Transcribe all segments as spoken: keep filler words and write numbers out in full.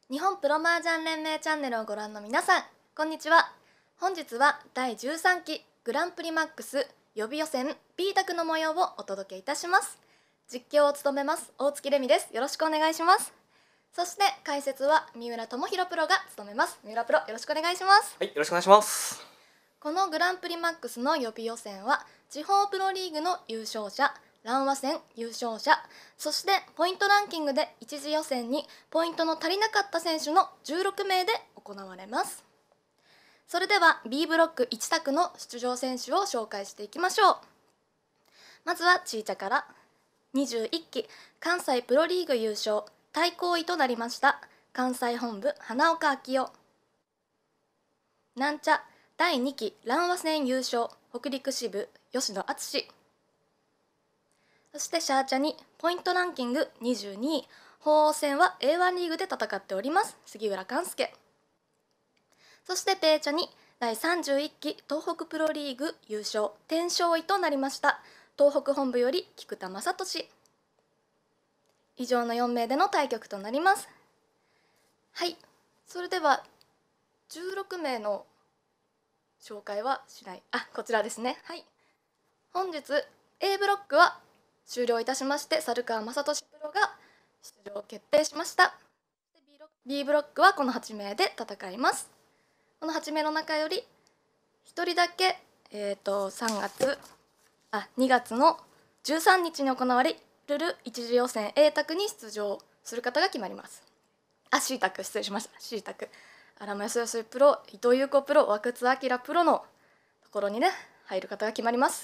日本プロ麻雀連盟チャンネルをご覧の皆さん、こんにちは。本日はだいじゅうさんきグランプリマックス予備予選 B 卓の模様をお届けいたします。実況を務めます大月レミです。よろしくお願いします。そして解説は三浦智弘プロが務めます。三浦プロ、よろしくお願いします。 はい、よろしくお願いします。 このグランプリマックスの予備予選は地方プロリーグの優勝者、蘭和戦優勝者、そしてポイントランキングで一次予選にポイントの足りなかった選手のじゅうろくめいで行われます。それでは B ブロックいち択の出場選手を紹介していきましょう。まずはちいちゃからにじゅういっき関西プロリーグ優勝対抗位となりました関西本部花岡昭夫。なんちゃだいにき蘭和戦優勝北陸支部吉野敦。そしてシャーチャにポイントランキングにじゅうにい鳳凰戦は エーワン リーグで戦っております杉浦寛介。そしてペーチャにだいさんじゅういっき東北プロリーグ優勝天勝位となりました東北本部より菊田正俊。以上のよんめいでの対局となります。はい、それではじゅうろくめいの紹介はしない。あ、こちらですね。はい、本日 A ブロックは終了いたしまして猿川雅俊プロが出場決定しました。 B ブロックはこのはちめいで戦います。このはちめいの中よりひとりだけ、えー、とさんがつあにがつのじゅうさんにちに行われる一次予選 A 卓に出場する方が決まります。あ、C 卓失礼しました。 C 卓荒間康義プロ、伊藤優子プロ、和久津明プロのところにね入る方が決まります。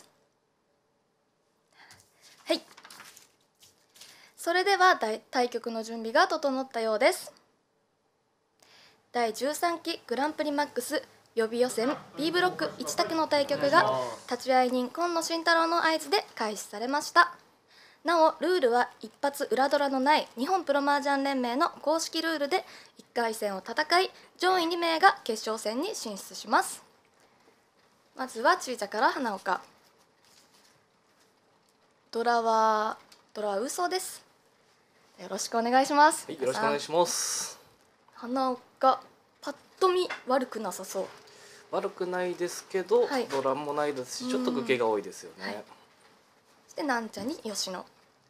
はい、それでは対局の準備が整ったようです。だいじゅうさんきグランプリマックス予備予選 B ブロックいち択の対局が立会人今野慎太郎の合図で開始されました。なおルールは一発裏ドラのない日本プロ麻雀連盟の公式ルールでいっかい戦を戦い上位にめいが決勝戦に進出します。まずはちいちゃから花岡。ドラはドラは嘘です。よろしくお願いします。 はい、よろしくお願いします。 花岡パッと見悪くなさそう。 悪くないですけど、 はい、 ドラもないですし、ちょっと愚形が多いですよね。はい、 そしてなんちゃに吉野。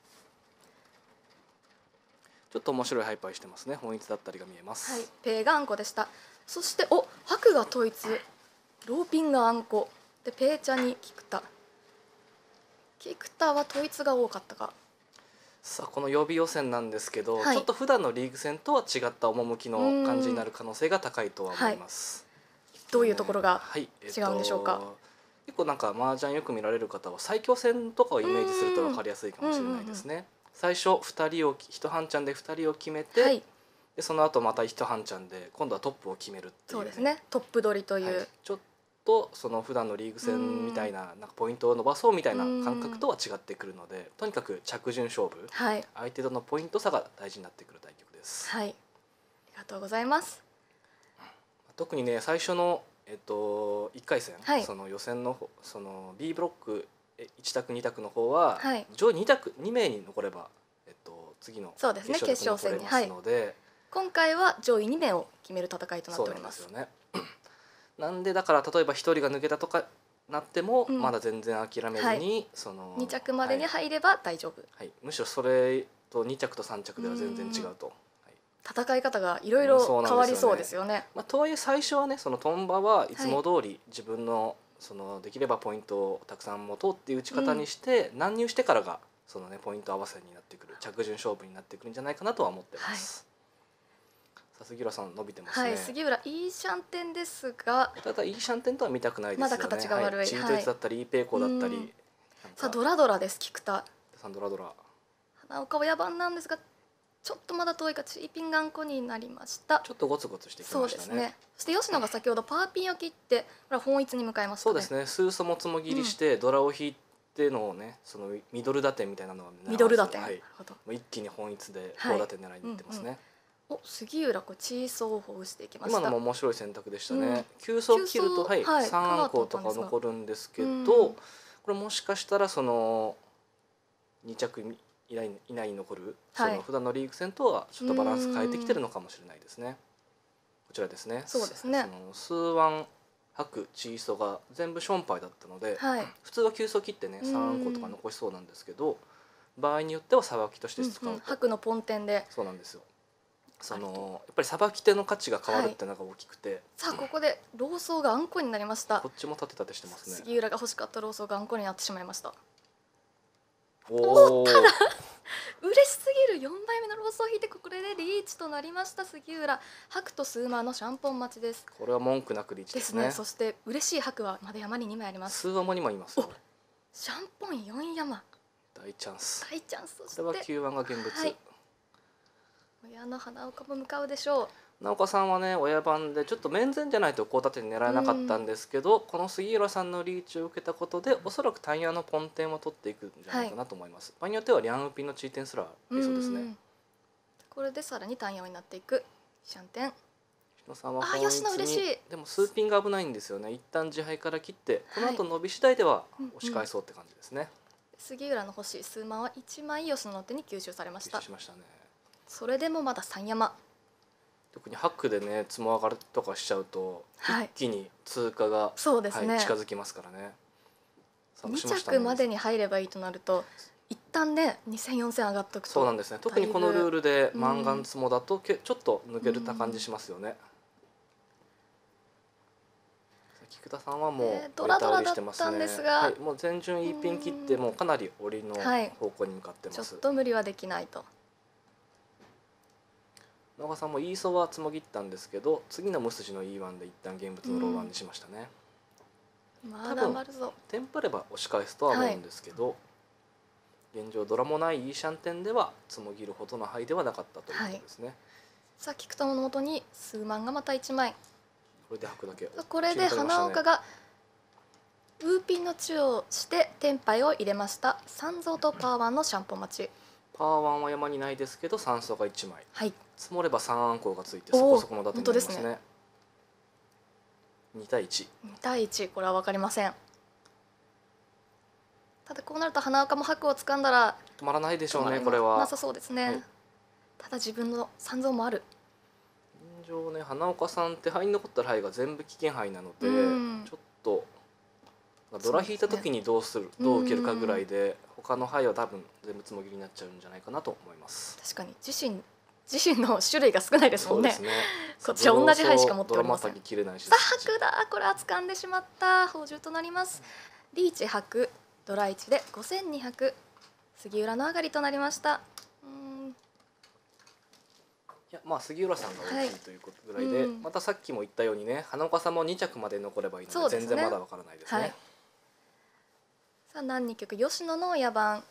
ちょっと面白いハイパーしてますね。本一だったりが見えます。 はい、ペイがあんこでした。そしてお白が統一、ローピンがあんこでペイチャに菊田。菊田は統一が多かったか。 さあこの予備予選なんですけど、 はい、 ちょっと普段のリーグ戦とは違った趣の感じになる可能性が高いとは思います。 はい、どういうところが違うんでしょうか。 えー、結構なんか麻雀よく見られる方は最強戦とかをイメージすると分かりやすいかもしれないですね。最初ふたりを一半チャンでふたりを決めて、はい、でその後また一半チャンで今度はトップを決めるっていう、ね、 そうですね、トップ取りという、 はい、ちょっとその普段のリーグ戦みたいな、なんかポイントを伸ばそうみたいな感覚とは違ってくるので、とにかく着順勝負、はい、相手とのポイント差が大事になってくる対局です。 はい、ありがとうございます。 特にね最初の、えっと、いっかい戦、 はい、 その予選のその B ブロックいち択に択の方は、 はい、 上位に択にめいに残れば、えっと、次の決勝戦に残れますので、はい、今回は上位にめいを決める戦いとなっております。 そうなんですよね。なんでだから例えばひとりが抜けたとかなっても、うん、まだ全然諦めずに、はい、そのに着までに入れば大丈夫、 はいはい、むしろそれとに着とさん着では全然違うと、はい、 戦い方がいろいろ変わりそうですよね。 まあ、とはいえ最初はねそのトンバはいつも通り自分のそのできればポイントをたくさん持とうっていう打ち方にして、うん、乱入してからがその、ね、ポイント合わせになってくる着順勝負になってくるんじゃないかなとは思ってます。はい、杉浦さん伸びてますね。 はい、杉浦いいシャンテンですが、 ただいいシャンテンとは見たくないですよね。 まだ形が悪い。 チートイツだったり、いいペイコだったり。 さあドラドラです。菊田。 さんドラドラ。 花岡は野蛮なんですが、ちょっとまだ遠いかチーピン頑固になりました。 ちょっとゴツゴツしてきましたね。 そうですね。そして吉野が先ほどパーピンを切って、これは本一に向かいましたね。 そうですね。スーソもつも切りして、うん、ドラを引いてのね、そのミドル打点みたいなのはミドル打点。 はい。もう一気に本一で高打点狙いにいってますね。はい、 うんうん、お杉浦こうチーソーをほぐしていきました。 今のも面白い選択でしたね。急走切るとはい、はい、さんあんこうとか残るんですけど、これもしかしたらそのに着以以内以内に残る、 はいその普段のリーグ戦とはちょっとバランス変えてきてるのかもしれないですね。こちらですね。 そうですねそのスーワン、ハク、チーソが全部ションパイだったので、 はい、 普通は急走切ってねさんこうんとか残しそうなんですけど、場合によってはさばきとして使うと、 うんうん、白のポンテンで。 そうなんですよ。そのやっぱりさばき手の価値が変わるってのが大きくて、 さあここでローソーがあんこになりました。 こっちも立て立てしてますね。 杉浦が欲しかったローソーがあんこになってしまいました。 おお、 嬉しすぎる。よんばいめのローソーを引いてこれでリーチとなりました。杉浦、白とスーマーのシャンポン待ちです。 これは文句なくリーチでね。 ですすね。 そして嬉しい白はまだ山ににまいあります。 スーワもにまいいますよ。 シャンポンよん山、 大チャンス。 大チャンス。そしてこれはきゅうばんが現物。 はい親の花岡も向かうでしょう。 直岡さんはね親番でちょっと面前じゃないと高立てに狙えなかったんですけど、この杉浦さんのリーチを受けたことでおそらくタイヤのポンテンを取っていくんじゃないかなと思います。場合によってはリャンウピンのチーテンすらありそうですね。 んこれでさらに単四になっていくシャンテン。 吉野さんはあ本吉野嬉しい。 でもスーピンが危ないんですよね。一旦自敗から切ってこの後伸び次第では押し返そうって感じですね。 杉浦の欲しい数万はいちまい吉野の手に吸収されました。 吸収しましたね。 それでもまださん山。 特にハックでねつも上がるとかしちゃうと、 はい一気に通過が、 そうですね、 はい、近づきますからね。さあに押しましたね着までに入ればいいとなると一旦ねにせんよんせん上がっとくと。 そうなんですね。特にこのルールでうんマンガンツモだとけちょっと抜けるた感じしますよね。菊田さんはもうえードラドラ折り倒りしてますね。 だったんですがはい、もう全順いいピン切ってうんもうかなり折りのはい方向に向かってちょっます。 と無理はできないと。 野川さんもイーソはつもぎったんですけど、次の無筋の イーワン で一旦現物のローワンにしましたね。 まだまるぞ。 テンパれば押し返すとは思うんですけど、現状ドラもないイーシャンテンではつもぎるほどの範囲ではなかったということですね。 さあ菊友のもとに数万がまたいちまい。 これで履くだけ。 これで花岡がウーピンの中をしてテンパイを入れました。三蔵とパーワンのシャンポン待ち。 パワーワンは山にないですけど酸素がいちまい。 はい。 積もればさんアンコウがついておーそこそこの打点になりますね。 本当ですねに対いち。 に対いち、これは分かりません。ただこうなると花岡も白を掴んだら止まらないでしょうね止まこれは。 なさそうですね、 はいただ自分の三蔵もある。 現状ね花岡さんって範囲に残ったら範囲が全部危険範囲なので、 うんちょっとドラ引いた時にどうする、どう受けるかぐらいで他の範囲は多分全部つもぎりになっちゃうんじゃないかなと思います。 確かに自身自身の種類が少ないですもんね。 そうですね。 こちら同じ牌しか持っておりません。 ドラマ先切れないし。 さあ白だ、これは掴んでしまった。宝珠となります。リーチ白ドラいちでごせんにひゃく、杉浦の上がりとなりました。うーんいやまあ杉浦さんが大きいということぐらいで、 はいうんまたさっきも言ったようにね花岡さんもに着まで残ればいいのでそうですね全然まだわからないですね。 はいさあ何に曲吉野の野番。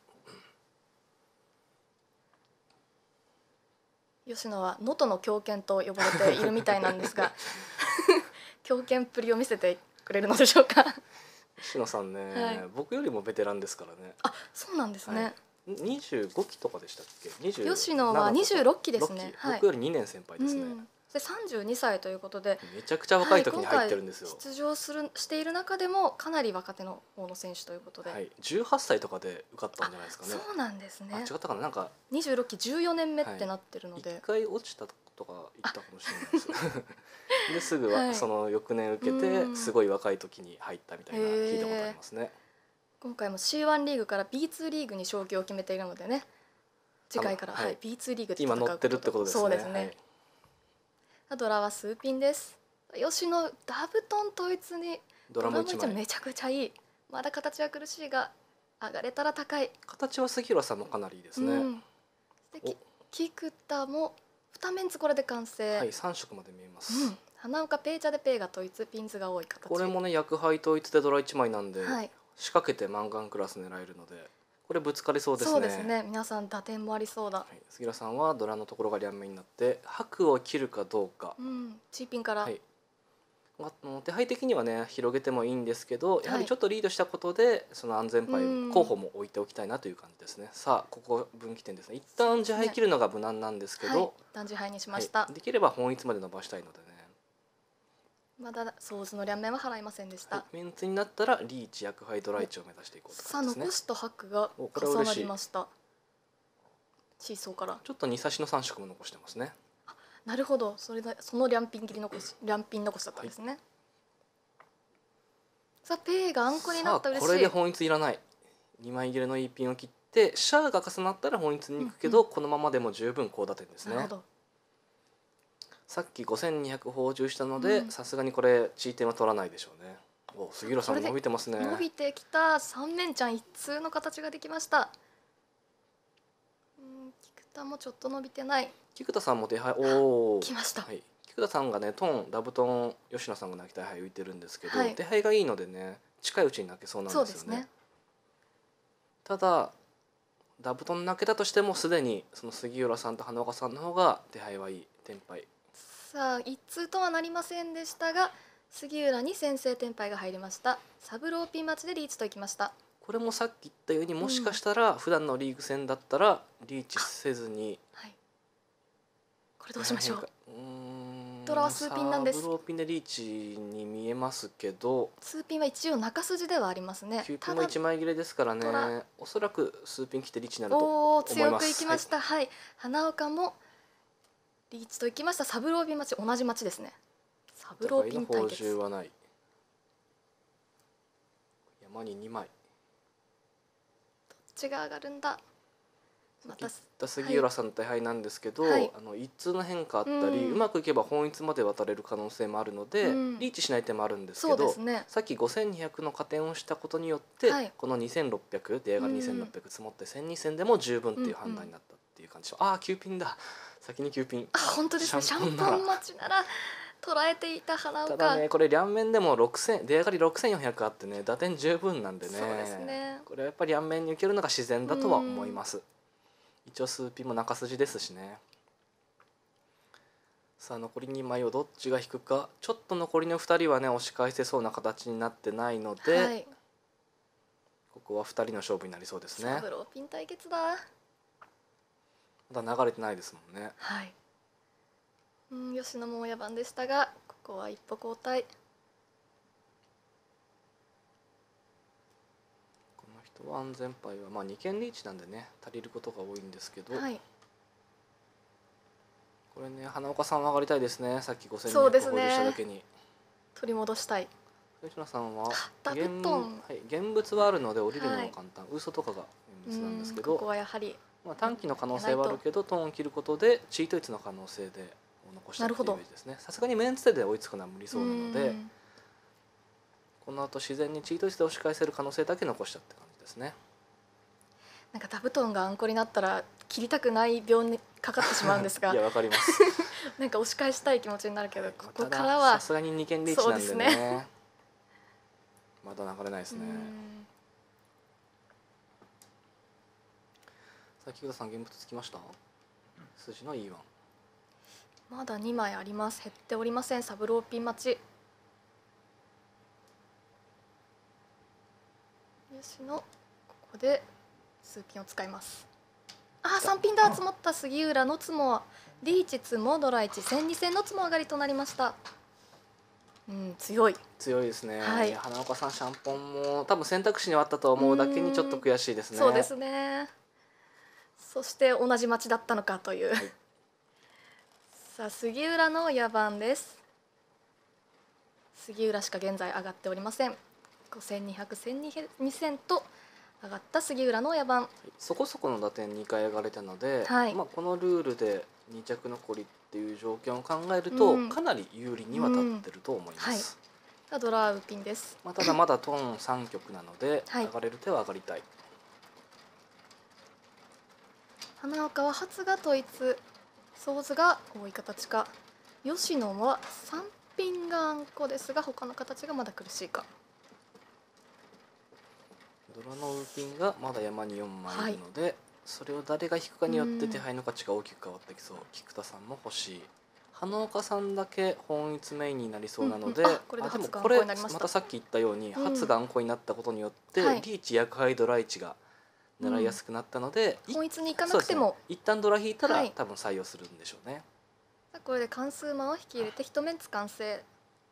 吉野は能登の狂犬と呼ばれているみたいなんですが狂犬っぷりを見せてくれるのでしょうか。 吉野さんね、 はい僕よりもベテランですからね。 あ、そうなんですね、 はいにじゅうごきとかでしたっけ？にじゅうなな吉野はにじゅうろっきですねろっきはい僕よりにねん先輩ですね。 うんでさんじゅうにさいということでめちゃくちゃ若い時にはい入ってるんですよ。 今回出場するしている中でもかなり若手の方の選手ということで、 はい、じゅうはっさいとかで受かったんじゃないですかね。 そうなんですあ、違ね。 ったかな、なんかにじゅうろっきじゅうよねんめってなってるので、 一回落ちたとか言ったかもしれないです。ですぐは、 はいその翌年受けてうんすごい若い時に入ったみたいなへー聞いたことありますね。 今回も シーワン リーグから ビーツー リーグに昇級を決めているのでね、次回から、 あのはいはい、ビーツー リーグで今戦う乗ってるってことですね。 そうですね、 はいドラは数ピンです。吉野ダブトン統一にドラも一枚。 めちゃくちゃいい。まだ形は苦しいが上がれたら高い。 形は杉浦さんもかなりいいですね。 うん、でき菊田もに面これで完成、 はい、さん色まで見えます。 うん、花岡ペイチャでペイが統一、ピンズが多い形。 これもね薬杯統一でドラいちまいなんで、 はい、 仕掛けてマンガンクラス狙えるのでこれぶつかりそうですね。 そうですね。皆さん打点もありそうだ。 はい、杉浦さんはドラのところが両面になって白を切るかどうか、 うん、チーピンから、 はい、あの手配的にはね広げてもいいんですけどやはりはいちょっとリードしたことでその安全牌うん候補も置いておきたいなという感じですね。さあここ分岐点ですね。一旦自敗切るのが無難なんですけど、 はい、断じ杯にしました。 はいできれば本一まで伸ばしたいのでね、 まだソーズの両面は払いませんでした。 はい、メンツになったらリーチ薬杯ドライチを目指していこうとさあ感じですね残。しとハックがおこれは重な嬉しいりました。 シーソーからちょっとに差しのさん色も残してますね。 なるほど、それでその両ピン切り残し両ピン残しだったんですね、はい、さあペイがあんこになった。嬉しい。 さあこれで本一いらない。にまい切れのいいピンを切ってシャアが重なったら本一に行くけど、うんうん、このままでも十分高打点ですね。 なるほど。 さっきごせんにひゃく放充したのでさすがにこれチー点は取らないでしょうね。お杉浦さん伸びてますね。 伸びてきた。三面ちゃん一通の形ができました。うん、菊田もちょっと伸びてない。 菊田さんも手配おお来ました、 はい、菊田さんがねトンダブトン吉野さんが泣き手配浮いてるんですけど、はい、手配がいいのでね近いうちに泣けそうなんですよね。ねただダブトン泣けたとしてもすでにその杉浦さんと花岡さんの方が手配はいい。テンパイさあ一通とはなりませんでしたが杉浦に先制テンパイが入りました。サブローピン待ちでリーチといきました。 これもさっき言ったようにもしかしたら普段のリーグ戦だったらリーチせずに、 はい、これどうしましょう。ドラは数ピンなんです。 サブローピンでリーチに見えますけど数ピンは一応中筋ではありますね。 きゅうピンもいちまい切れですからね。おそらく数ピン切ってリーチになると思います。お強くいきました、はい、はい、花岡もリーチといきました。サブローピン待ち同じ待ちですね。サブローピン対決。 補充はない。山ににまい。どっちが上がるんだ。 また杉浦さんの手配なんですけど、はい、あの一通の変化あったり、うん、うまくいけば本一まで渡れる可能性もあるので、うん、リーチしない手もあるんですけど、ね、さっきごせんにひゃくの加点をしたことによって、はい、このにせんろっぴゃく出上がりにせんろっぴゃく積もってせんにせんでも十分っていう判断になったっていう感じで、うんうん、ああきゅうピンだ。先にきゅうピン。 あ本当ですね。シャンポン待ちなら捉えていた花岡。 ただねこれ両面でもろくせん出上がりろくせんよんひゃくあってね打点十分なんでね。 そうですね。 これはやっぱり両面に受けるのが自然だとは思います。一応数ピンも中筋ですしね。さあ残りにまいをどっちが引くか。ちょっと残りのふたりはね押し返せそうな形になってないので、はい、ここはふたりの勝負になりそうですね。 サブローピン対決だ。 まだ流れてないですもんね。 はい。うん吉野も親番でしたがここは一歩後退。 安全牌はまあにけんリーチなんでね足りることが多いんですけど、 はい、 これね花岡さんは上がりたいですね。さっきごせんにひゃく補充しただけに、ね、 取り戻したい。 吉野さんはダブトン、 はい、現物はあるので降りるのも簡単、はい、嘘とかが現物なんですけど、 ここはやはり、 まあ、短期の可能性はあるけどトーンを切ることでチート率の可能性で残したっていうイメージですね。さすがにメンツで追いつくのは無理そうなのでこの後自然にチート率で押し返せる可能性だけ残したって感じですね。 なんかダブトンがあんこになったら切りたくない病にかかってしまうんですがいやわかりますなんか押し返したい気持ちになるけどここからはさすがににけんリーチなんで ね, ねまだ流れないですね。さあ木田さん現物つきました。筋の イーワンまだにまいあります。減っておりません。サブローピン待ち。吉野ここで数ピンを使います。あさんピンだ。積もった杉浦のつもリーチつもドラいちせんにせんのつも上がりとなりました。うん強い強いですね、はい、花岡さんシャンポンも多分選択肢にはあったと思うだけにちょっと悔しいですね。 そうですね。そして同じ町だったのかという、はい、さあ杉浦の野番です。杉浦しか現在上がっておりません。ごせんにひゃく、せんにせんと上がった杉浦の野番、はい、 そこそこの打点にかい上がれたので、はい、まあこのルールでに着残りっていう条件を考えると、うん、かなり有利には立ってると思います。 うんはい、ドラウピンです。 まあただまだトーンさん局なので、はい、上がれる手は上がりたい。 花岡は初が統一ソーズが多い形か。吉野はさんピンがあんこですが他の形がまだ苦しいか。 ドラのウーピンがまだ山によんまいいるので、はい、それを誰が引くかによって手配の価値が大きく変わってきそう。菊田さんも欲しい。花岡さんだけ本一メインになりそうなので、うんうん、あこれで初があんこになりました。またさっき言ったように、うん、初があんこになったことによって、はい、リーチ薬杯ドラいちが狙いやすくなったので、 うん、本一に行かなくても、 ね、一旦ドラ引いたら、はい、多分採用するんでしょうね。 これで関数マンを引き入れて一面完成。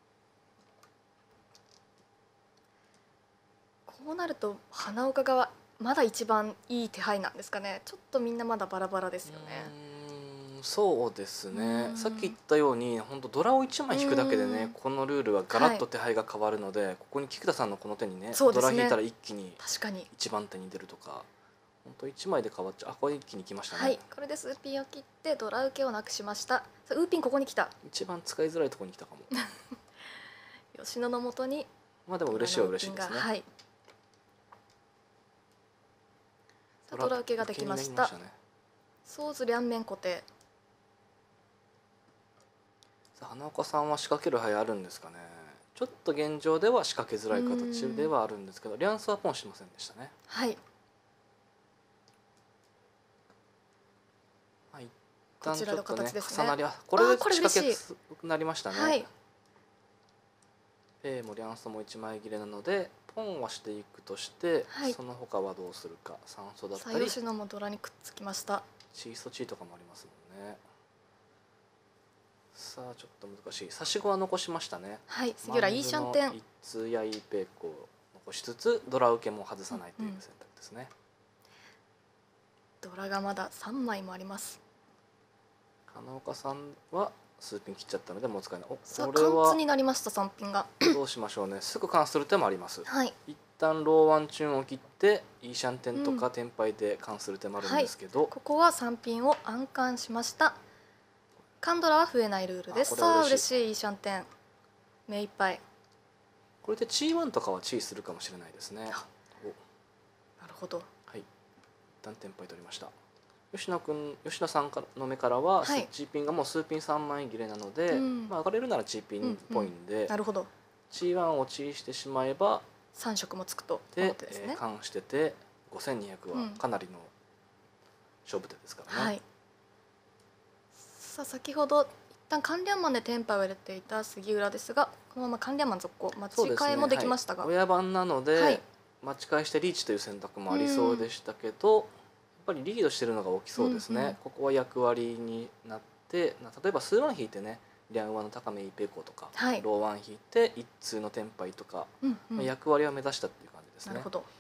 こうなると花岡側まだ一番いい手配なんですかね。ちょっとみんなまだバラバラですよね。 うーんそうですうね。 んさっき言ったように本当ドラをいちまい引くだけでうんねこのルールはガラッと手配が変わるので、ここに菊田さんのこの手にねそうですねドラ引いたら一気に確かに。 一番手に出るとか本当いちまいで変わっちゃう。あこれ一気に来ましたね、 はいこれでスーピンを切ってドラ受けをなくしました。さあウーピンここに来た。 一番使いづらいところに来たかも吉野のもとにまあでも嬉しいは嬉しいですね。 はい。さあドラ受けができました。 受けになりねソーズ両面固定。 さあ花岡さんは仕掛ける牌あるんですかね。ちょっと現状では仕掛けづらい形ではあるんですけどリャンスはポンしませんでしたね。 はいまあ、一こちらの旦ちょっとね形ですね。 重なりはこれであーこれ仕掛け嬉しいつくなりましたね。 はいペイもリャンスもいちまい切れなのでポンはしていくとして、 はいその他はどうするか。酸素だっさたりあ吉野もドラにくっつきました。 チーソチーとかもありますもんね。さあちょっと難しい。差し子は残しましたね。 はい杉浦いいシャンテン。 一通やいいペイコを残しつつドラ受けも外さないという選択ですね。 ドラがまださんまいもあります。 花岡さんは数ピン切っちゃったのでもう使えない。おさあこれは貫通になりましたさんピンが。 どうしましょうね。すぐ完する手もあります。 はい一旦ローワンチューンを切ってイーシャンテンとかテンパイで完する手もあるんですけど、 ここはさんピンを暗冠しました。カンドラは増えないルールです。 あこれはさあ嬉しい嬉しいいいシャンテン目いっぱい。 これでチーワンとかはチーするかもしれないですね。 あおなるほど。 はい一旦テンパイ取りました。吉野君吉野さんからの目からは、 はいスチーピンがもう数ピンさんまい切れなので、 うんまあ、上がれるならチーピンっぽいんで、 なるほど。 チーワンをチーしてしまえばさん色もつくとで、 思ってですねえー、。完しててごせんにひゃくはかなりの勝負手ですからね。 はい。さあ先ほど一旦関連マンでテンパを入れていた杉浦ですが、このまま関連マン続行待ちそうですね替えもできましたが、 はい、親番なので、 はい待ち返してリーチという選択もありそうでしたけど、やっぱりリードしてるのが大きそうですね。 うんうんここは役割になってな例えば数ワン引いてねリャンワンの高めイペコとか、 はいローワン引いて一通のテンパイとか、 うんうんまあ、役割は目指したっていう感じですね。 なるほど。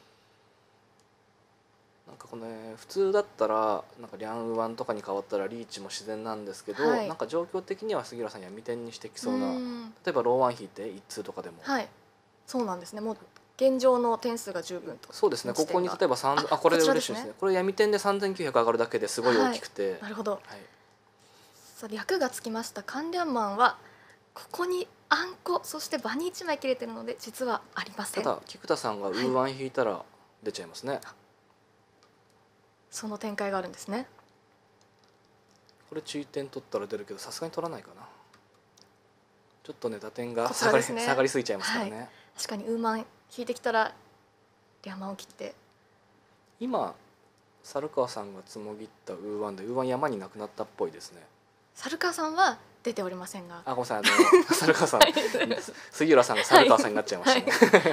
なんかこの、ね、普通だったらなんかリャンワンとかに変わったらリーチも自然なんですけど、 はいなんか状況的には杉浦さん闇点にしてきそうな、 ん例えばローワン引いて一通とかでも、 はい。そうなんですね。もう現状の点数が十分と。 そうですね。ここに例えば三ああこれでこちらですね嬉しいですね。これ闇点でさんぜんきゅうひゃく上がるだけですごい大きくて、 なるほど。 はいさあ略がつきました関連マンはここにあんこそして場にいちまい切れてるので実はありません。 ただ菊田さんがウーワン引いたら出ちゃいますね。 その展開があるんですね。 これ注意点取ったら出るけどさすがに取らないかな。ちょっとね打点がこち下がり、 らですね下がりすぎちゃいますからね。 は確かにウーマン引いてきたらリャマンを切って今猿川さんがつもぎったウーワンでウーワン山になくなったっぽいですね。 猿川さんは出ておりませんが、 あごめんなさいあの猿川さん杉浦さんが猿川さんになっちゃいましたね。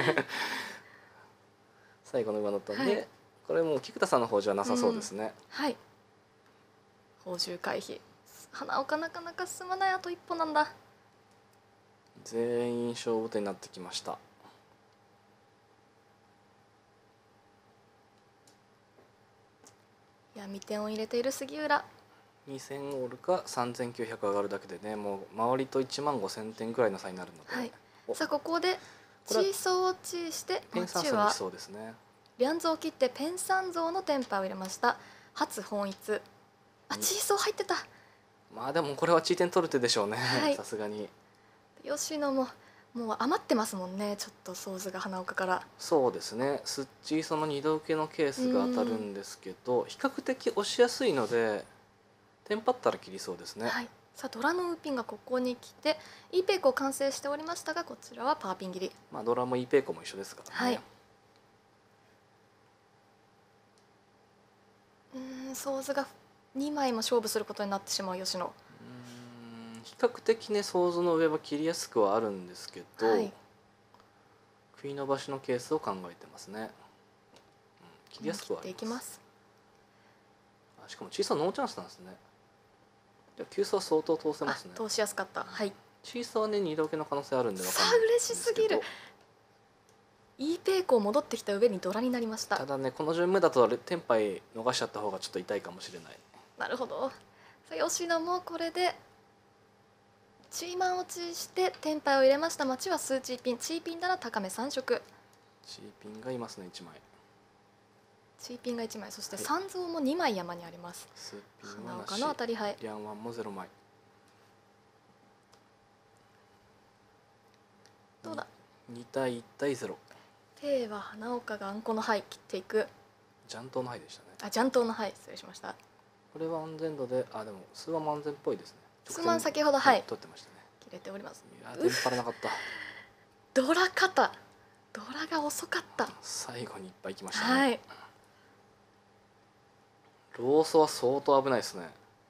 最後のウーワンだったんで、 はいこれもう菊田さんの方じゃなさそうですね。 はい報酬回避。花岡なかなか進まない、あと一歩なんだ。 全員勝負手になってきました。 闇点を入れている杉浦。 にせんオールかさんぜんきゅうひゃく上がるだけでねもう周りといちまんごせんてんくらいの差になるので、 はいおさあここでチこれはーソーをチーしてペンサン街はスにしそうですね。 リャンズを切ってペンサン像のテンパを入れました。初本一。あチーソー入ってた。 まあでもこれはチー点取る手でしょうねはいさすがに。 吉野ももう余ってますもんね、ちょっとソーズが花岡から。 そうですねスッチーその二度受けのケースが当たるんですけど比較的押しやすいのでテンパったら切りそうですね。 はい、さあドラのウーピンがここに来てイーペイクを完成しておりましたが、こちらはパーピン切り。 まあドラもイーペイコも一緒ですからね。 はい、うーんソーズがにまいも勝負することになってしまう吉野。 うーん比較的ね想像の上は切りやすくはあるんですけど、 はい食い伸ばしのケースを考えてますね。うん、切りやすくはあ切ってりま。 いきますす。 あしかも小さなノーチャンスなんですね。じゃあ急走は相当通せますね。 あ通しやすかった。はい小さはね二度受けの可能性あるんで分かんさあない嬉しすぎる。 いいペイコー戻ってきた上にドラになりました。 ただねこの順目だとテンパイ逃しちゃった方がちょっと痛いかもしれない。 なるほど。さあ吉野もこれでチーマン落ちしてテンパイを入れました。町は数チーピン、チーピンなら高めさん色。 チーピンがいますねいちまい。 チーピンがいちまい、そして三蔵もにまい山にあります。 スーピンはなし。 花岡の当たり牌。 リャンワンもゼロまい。 どうだ。 に対いち対ゼロ。 ペイは花岡があんこの牌切っていく。 ジャントーの牌でしたね。 あ、ジャントーの牌失礼しました。 これは安全度で、あでも数は安全っぽいですね。 数万先ほどはい取ってましたね。 切れております。 いやテンパらなかった。 ドラ肩、ドラが遅かった。 最後にいっぱいきましたね。 はい。 ローソは相当危ないですね。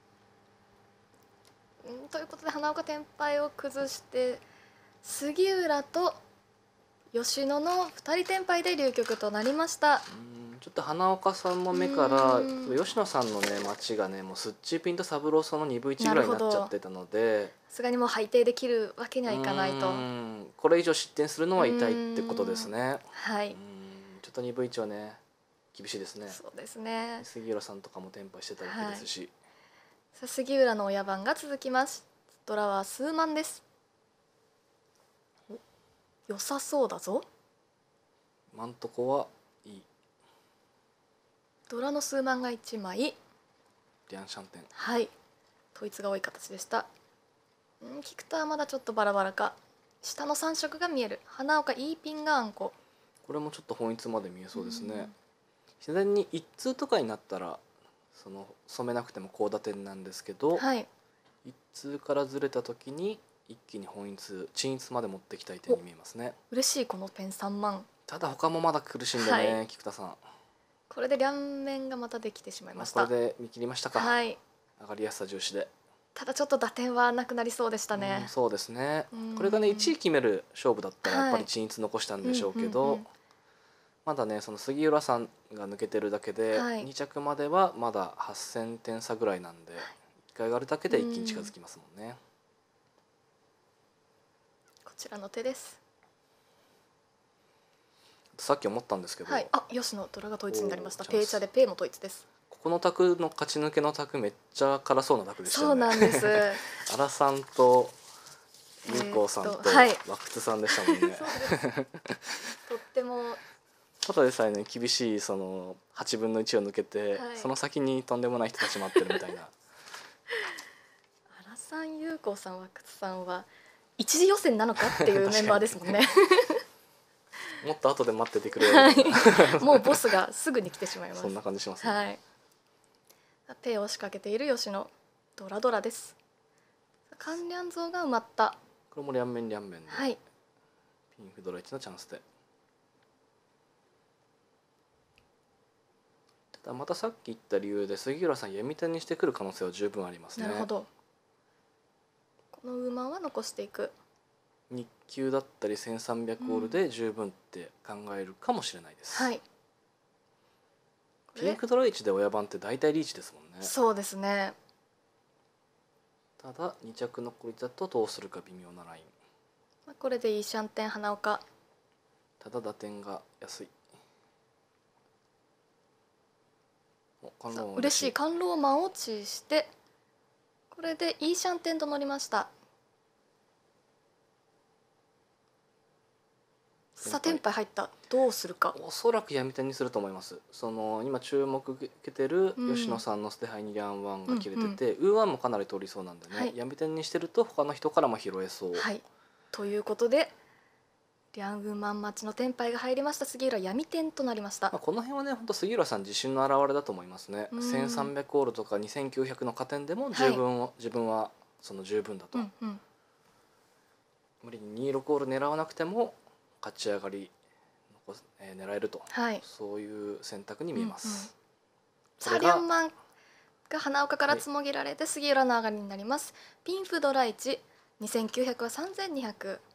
うんということで花岡テンパイを崩して杉浦と吉野のふたりテンパイで流局となりました。 うんちょっと花岡さんの目からうん吉野さんのね待ちがねもうスッチーピンとサブローソのにぶいちぐらいになっちゃってたので、 さすがにもう配定できるわけにはいかないと。 うんこれ以上失点するのは痛いってことですね。 はい。 うんちょっとにぶいちはね厳しいですね。 そうですね。 杉浦さんとかもテンパイしてたわけですし、 さあ杉浦の親番が続きます。ドラは数万です。お良さそうだぞ。 今んとこはいい。 ドラの数万がいちまい。 リャンシャンテン。 はい。統一が多い形でした。うん菊田はまだちょっとバラバラか。下のさん色が見える。花岡イーピンがあんこ。 これもちょっと本一まで見えそうですね。 うん自然に一通とかになったらその染めなくても高打点なんですけど、 はい。 一通からずれた時に一気に本一鎮一まで持ってきたい点に見えますね。 嬉しいこのペンさんまん。 ただ他もまだ苦しいんでね、 はい菊田さん。 これで両面がまたできてしまいました。 これで見切りましたか。 はい。 上がりやすさ重視で。 ただちょっと打点はなくなりそうでしたね。 うんそうですねうん。 これがねいちい決める勝負だったらやっぱはいり鎮一残したんでしょうけうんうんどうん、 まだねその杉浦さんが抜けてるだけではいに着まではまだはっせんてん差ぐらいなんでいっかい上がるだけで一気に近づきますもんね。 こちらの手です。 さっき思ったんですけど、 はい。あ、吉野ドラが統一になりました。 おーチャンスペイチャでペイも統一です。 ここの卓の勝ち抜けの卓めっちゃ辛そうな卓でしたそうよね。 なんです。 荒さんと有効さんとえーっとはい和久津さんでしたもんね。 とってもただでさえね厳しいそのはちぶんのいちを抜けて、 はいその先にとんでもない人たち待ってるみたいな。 原さん、有効さん、和久津さんは一次予選なのかっていうメンバーですもんね。 もっと後で待っててくれよ、 はい。もうボスがすぐに来てしまいます。 そんな感じしますね。 はい。ペイを仕掛けている吉野ドラドラです。関連像が埋まった。 これも両面両面で、 はい。 ピンフドラいちのチャンスで。ただまたさっき言った理由で杉浦さん闇点にしてくる可能性は十分ありますね。 なるほど。この馬は残していく。 日給だったりせんさんびゃくオールで十分って考えるかもしれないです。 はい。 ピンクドラいちで親番って大体リーチですもんね。 そうですね。 ただに着残りだとどうするか微妙なライン。 まあこれでいいシャンテン花岡。 ただ打点が安い。お観さあ音嬉しい観浪マンをチーして、これでいいシャンテンと乗りました。さあテンパイ入った。どうするか。 おそらく闇点にすると思います。その今注目受けてるうん吉野さんの捨て牌にリャンワンが切れてて、ウーワンもかなり通りそうなんでね、 はい闇点にしてると他の人からも拾えそう。 はい。ということでリャンウーマン待ちのテンパイが入りました。杉浦闇点となりました。 まあ、この辺はね本当杉浦さん自信の表れだと思いますね。 うんせんさんびゃくオールとかにせんきゅうひゃくの加点でも十分を、自分はその十分だと、 うんうん。 無理ににじゅうろくオール狙わなくても勝ち上がり、えー狙えると、 はい。 そういう選択に見えます。 うんうんこさあれがリャンマンが花岡からつもぎられて杉浦の上がりになります。ピンフドラいち、にせんきゅうひゃくはさんぜんにひゃく。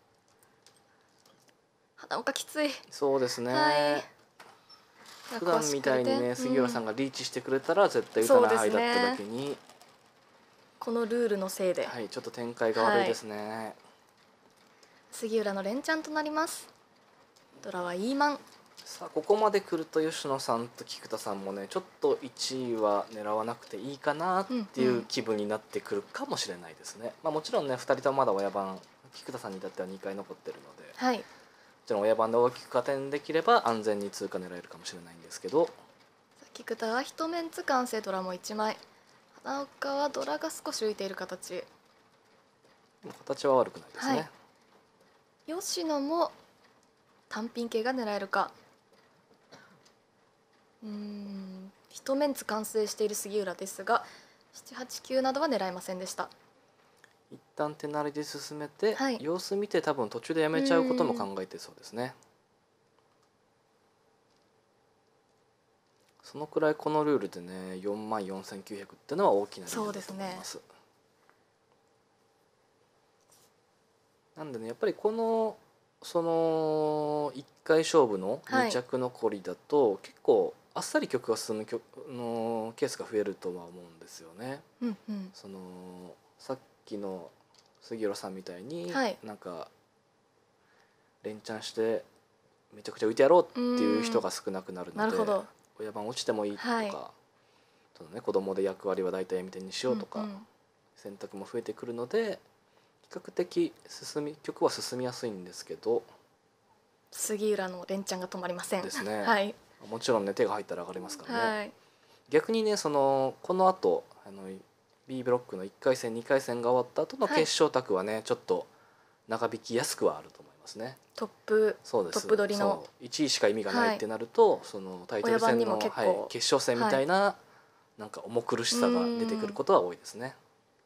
花岡きつい。 そうですね、 はい。 普段みたいにね杉浦さんが、 がリーチしてくれたら絶対打たない範囲だっただけそうに、 このルールのせいで、 はい、ちょっと展開が悪いですね。 杉浦の連チャンとなります。 ドラはイーマン。 さあここまで来ると吉野さんと菊田さんもねちょっといちいは狙わなくていいかなっていう気分になってくるかもしれないですね。まあ、もちろんねふたりともまだ親番、菊田さんに至ってはにかい残ってるので、 はい、 もちろん親番で大きく加点できれば安全に通過狙えるかもしれないんですけど、 菊田は一面図完成ドラもいちまい、花岡はドラが少し浮いている形。 形は悪くないですね。 はい、吉野も単品系が狙えるか。うーん一面図完成している杉浦ですがななはちきゅうなどは狙いませんでした。 一旦手なりで進めて、 はい、 様子見て多分途中でやめちゃうことも考えてそうですね。そのくらいこのルールでねよんまんよんせんきゅうひゃくってのは大きなリードだと思います。なんでねやっぱりこのそのいっかい勝負のに着残りだと、はい、結構あっさり曲が進む曲のケースが増えるとは思うんですよね。 うんうん、 そのさっきの杉浦さんみたいに、 はい、 なんか連チャンしてめちゃくちゃ浮いてやろうっていう人が少なくなるので、親番落ちてもいいとか、はい、そのね、子供で役割は大体みたいにしようとか、うんうん、選択も増えてくるので比較的進み曲は進みやすいんですけど、 杉浦の連チャンが止まりませんですね、 はい、 もちろんね手が入ったら上がりますからね、 はい、 逆にねそのこのあとあの B ブロックのいっかい戦にかい戦が終わった後の決勝卓はね、はい、ちょっと長引きやすくはあると思いますね。 トップそうです、 トップ取りのいちいしか意味がないってなると、はい、そのタイトル戦の、はい、決勝戦みたいな、はい、なんか重苦しさが出てくることは多いですね。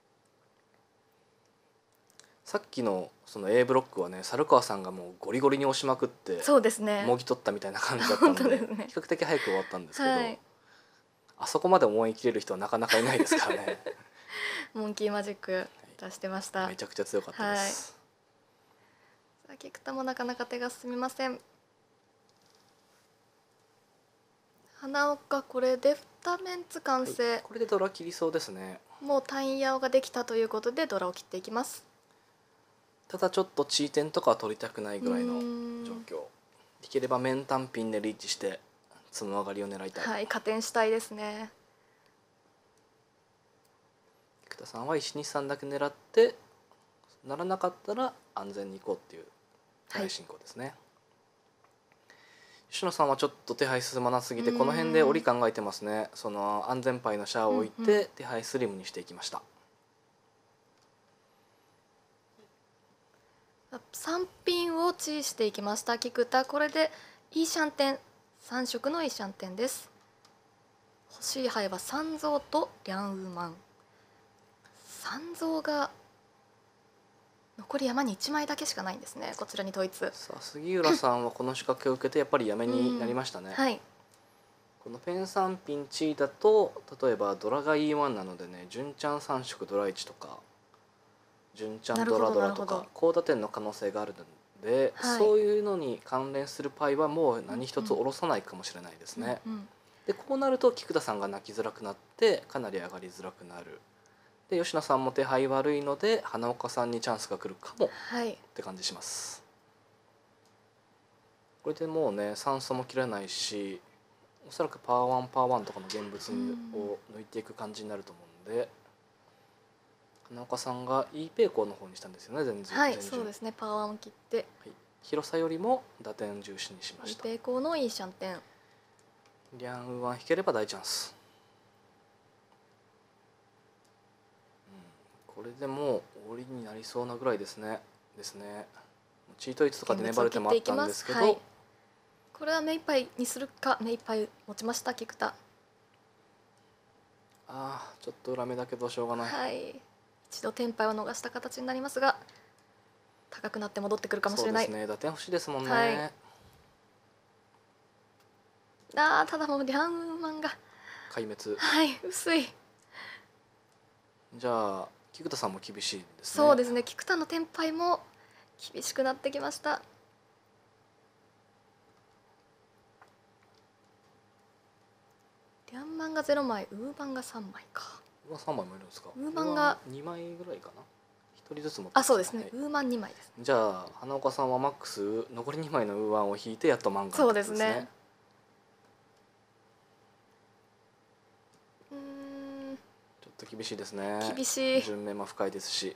さっきのその A ブロックはね猿川さんがもうゴリゴリに押しまくってそうですねもぎ取ったみたいな感じだったん で, で、ね、比較的早く終わったんですけど、はい、あそこまで思い切れる人はなかなかいないですからねモンキーマジック出してました、 はい、めちゃくちゃ強かったです、 はい、菊田もなかなか手が進みません。花岡これでにメンツ完成、はい、 これでドラ切りそうですね。 もう単ヤオができたということでドラを切っていきます。 ただちょっとチーテンとかは取りたくないぐらいの状況、できれば面単品でリーチしてその上がりを狙いたい、 はい、加点したいですね。 菊田さんはいちにさんだけ狙ってならなかったら安全に行こうっていう狙い進行ですね、はい、吉野さんはちょっと手配進まなすぎてこの辺で折り考えてますね。その安全牌のシャアを置いて手配スリムにしていきました。 さん品をチーしていきました菊田。これでいいシャンテンさん色のいいシャンテンです。欲しい牌は三蔵とリャンウーマン。三蔵が残り山にいちまいだけしかないんですね。こちらに統一。 さあ杉浦さんはこの仕掛けを受けてやっぱりやめになりましたね、 はい、 このペンさん品チーだと例えばドラが イーワン なのでね純ちゃんさん色ドラいちとか純ちゃんドラドラとか高打点の可能性があるので、はい、そういうのに関連するパイはもう何一つ下ろさないかもしれないですね、うんうん、でこうなると菊田さんが泣きづらくなってかなり上がりづらくなる。で吉野さんも手配悪いので花岡さんにチャンスが来るかも、はい、って感じします。これでもうね酸素も切らないしおそらくパワーワンパワーワンとかの現物を抜いていく感じになると思うんで、花岡さんが E ペイコーの方にしたんですよね。全然はいそうですね。パワーワンを切って、はい、 広さよりも打点重視にしました。 E ペイコーのいいシャンテン。 リャンウーワン引ければ大チャンス、うん、これでもう終わりになりそうなぐらいですねですね。チートイツとかで粘る手もあったんですけど、はい、 これは目いっぱいにするか。目いっぱい持ちました菊田。 あーちょっと裏目だけどしょうがない、 はい、一度テンパイを逃した形になりますが高くなって戻ってくるかもしれない。 そうですね打点欲しいですもんね、 はい、あーただもうリャンウーマンが壊滅、 はい薄い。 じゃあ菊田さんも厳しいですね。 そうですね。菊田のテンパイも厳しくなってきました。リャンマンがゼロまいウーバンがさんまいか。 ウーバンさんまいもいるんですか。 ウーバンがにまいぐらいかな。ひひとりずつ持ってあ、そうですね、 はい、 ウーマンにまいです。 じゃあ花岡さんはマックス残りにまいのウーワンを引いてやっとマンガンそうってことですね。うーん、 ちょっと厳しいですね。 厳しい。 順目も深いですし。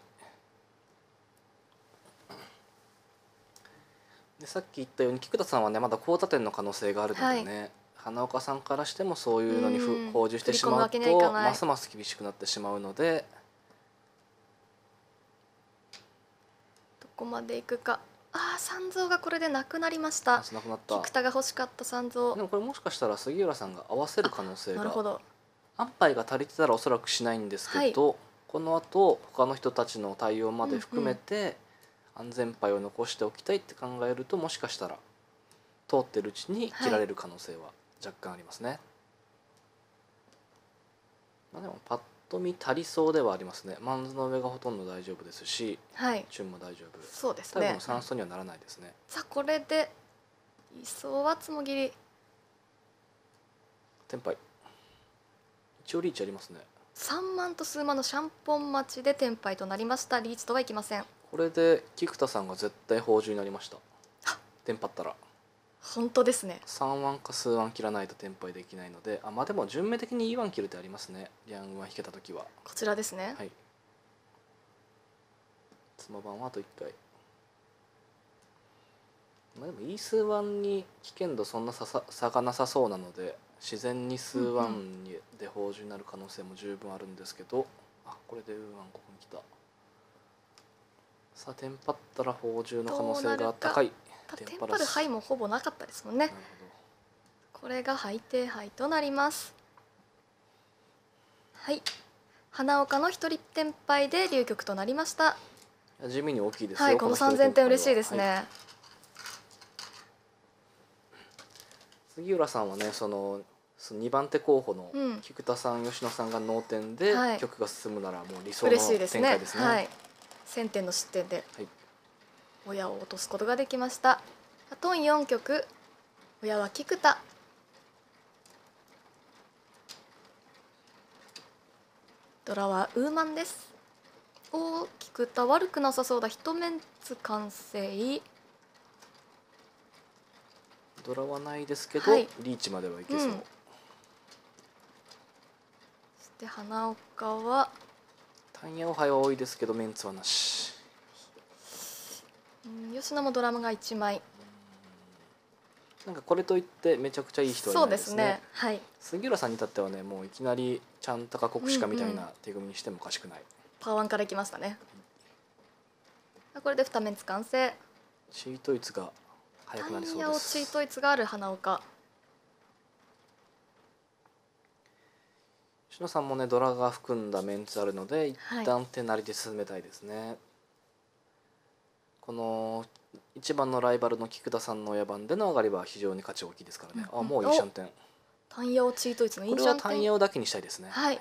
でさっき言ったように菊田さんはねまだ交差点の可能性があるのでね、はい、花岡さんからしてもそういうのにふうん報じしてしまう振り込むわけにはいかとないますます厳しくなってしまうので、 どこまでいくか。ああ、三蔵がこれでなくなりました。 あなくなった。 菊田が欲しかった三蔵。 でもこれもしかしたら杉浦さんが合わせる可能性が、 なるほど。 安牌が足りてたらおそらくしないんですけど、はい、このあと他の人たちの対応まで含めて安全牌を残しておきたいって考えると、もしかしたら通ってるうちに切られる可能性は若干ありますね。はい、まあでもパッと見足りそうではありますね。マンズの上がほとんど大丈夫ですし、 はい、 チュンも大丈夫。 そうですね。 多分さん層にはならないですね。 さあこれでいそうはつもぎり。 テンパイ一応リーチありますね。 さんまんと数万のシャンポン待ちでテンパイとなりました。リーチとはいきません。 これで菊田さんが絶対宝珠になりました。テンパったら本当ですね。 さんワンか数ワン切らないとテンパイできないので、あまあでも順目的に イーワン 切るってありますね。リャンウンは引けた時はこちらですね。 はい、妻番はあといっかい。まあでもイー数ワンに危険度そんなささ差がなさそうなので、自然に数ワンにで宝珠になる可能性も十分あるんですけど、あこれでウーワンここに来た。さあテンパったら宝珠の可能性が高い。 テンパる牌もほぼなかったですもんね。これが配定牌となります。はい、花岡の一人テンパイで流局となりました。 地味に大きいですよ。 はい、このさんぜんてん嬉しいですね。はい、 杉浦さんはねそのにばん手候補の菊田さん、うん、吉野さんが脳天で局が進むならもう理想の展開ですね。 はい、せんてんの失点で親を落とすことができました。あとよん局、親は菊田。ドラはウーマンです。おお、菊田悪くなさそうだ。一メンツ完成。 ドラはないですけど、はい、リーチまではいけそう。うん、そして花岡はタンヤオハイは多いですけどメンツはなし。 うん、吉野もドラムがいちまい。 なんかこれといってめちゃくちゃいい人はいないですね。 そうですね。はい。 杉浦さんに至ってはねもういきなりちゃんたか国士かみたいな手組みにしてもおかしくない。うんうん、 パワーワンからいきましたね。これでにメンツ完成。 チートイツが早くなりそうです。タンヤオチートイツがある花岡。 吉野さんもねドラが含んだメンツあるので一旦手なりで進めたいですね。はい、この一番のライバルの菊田さんの親番での上がりは非常に価値大きいですからね。うん、あもういいシャンテン。 タンヤオチートイツのいいシャンテン。 これはタンヤオだけにしたいですね。 はい。はい、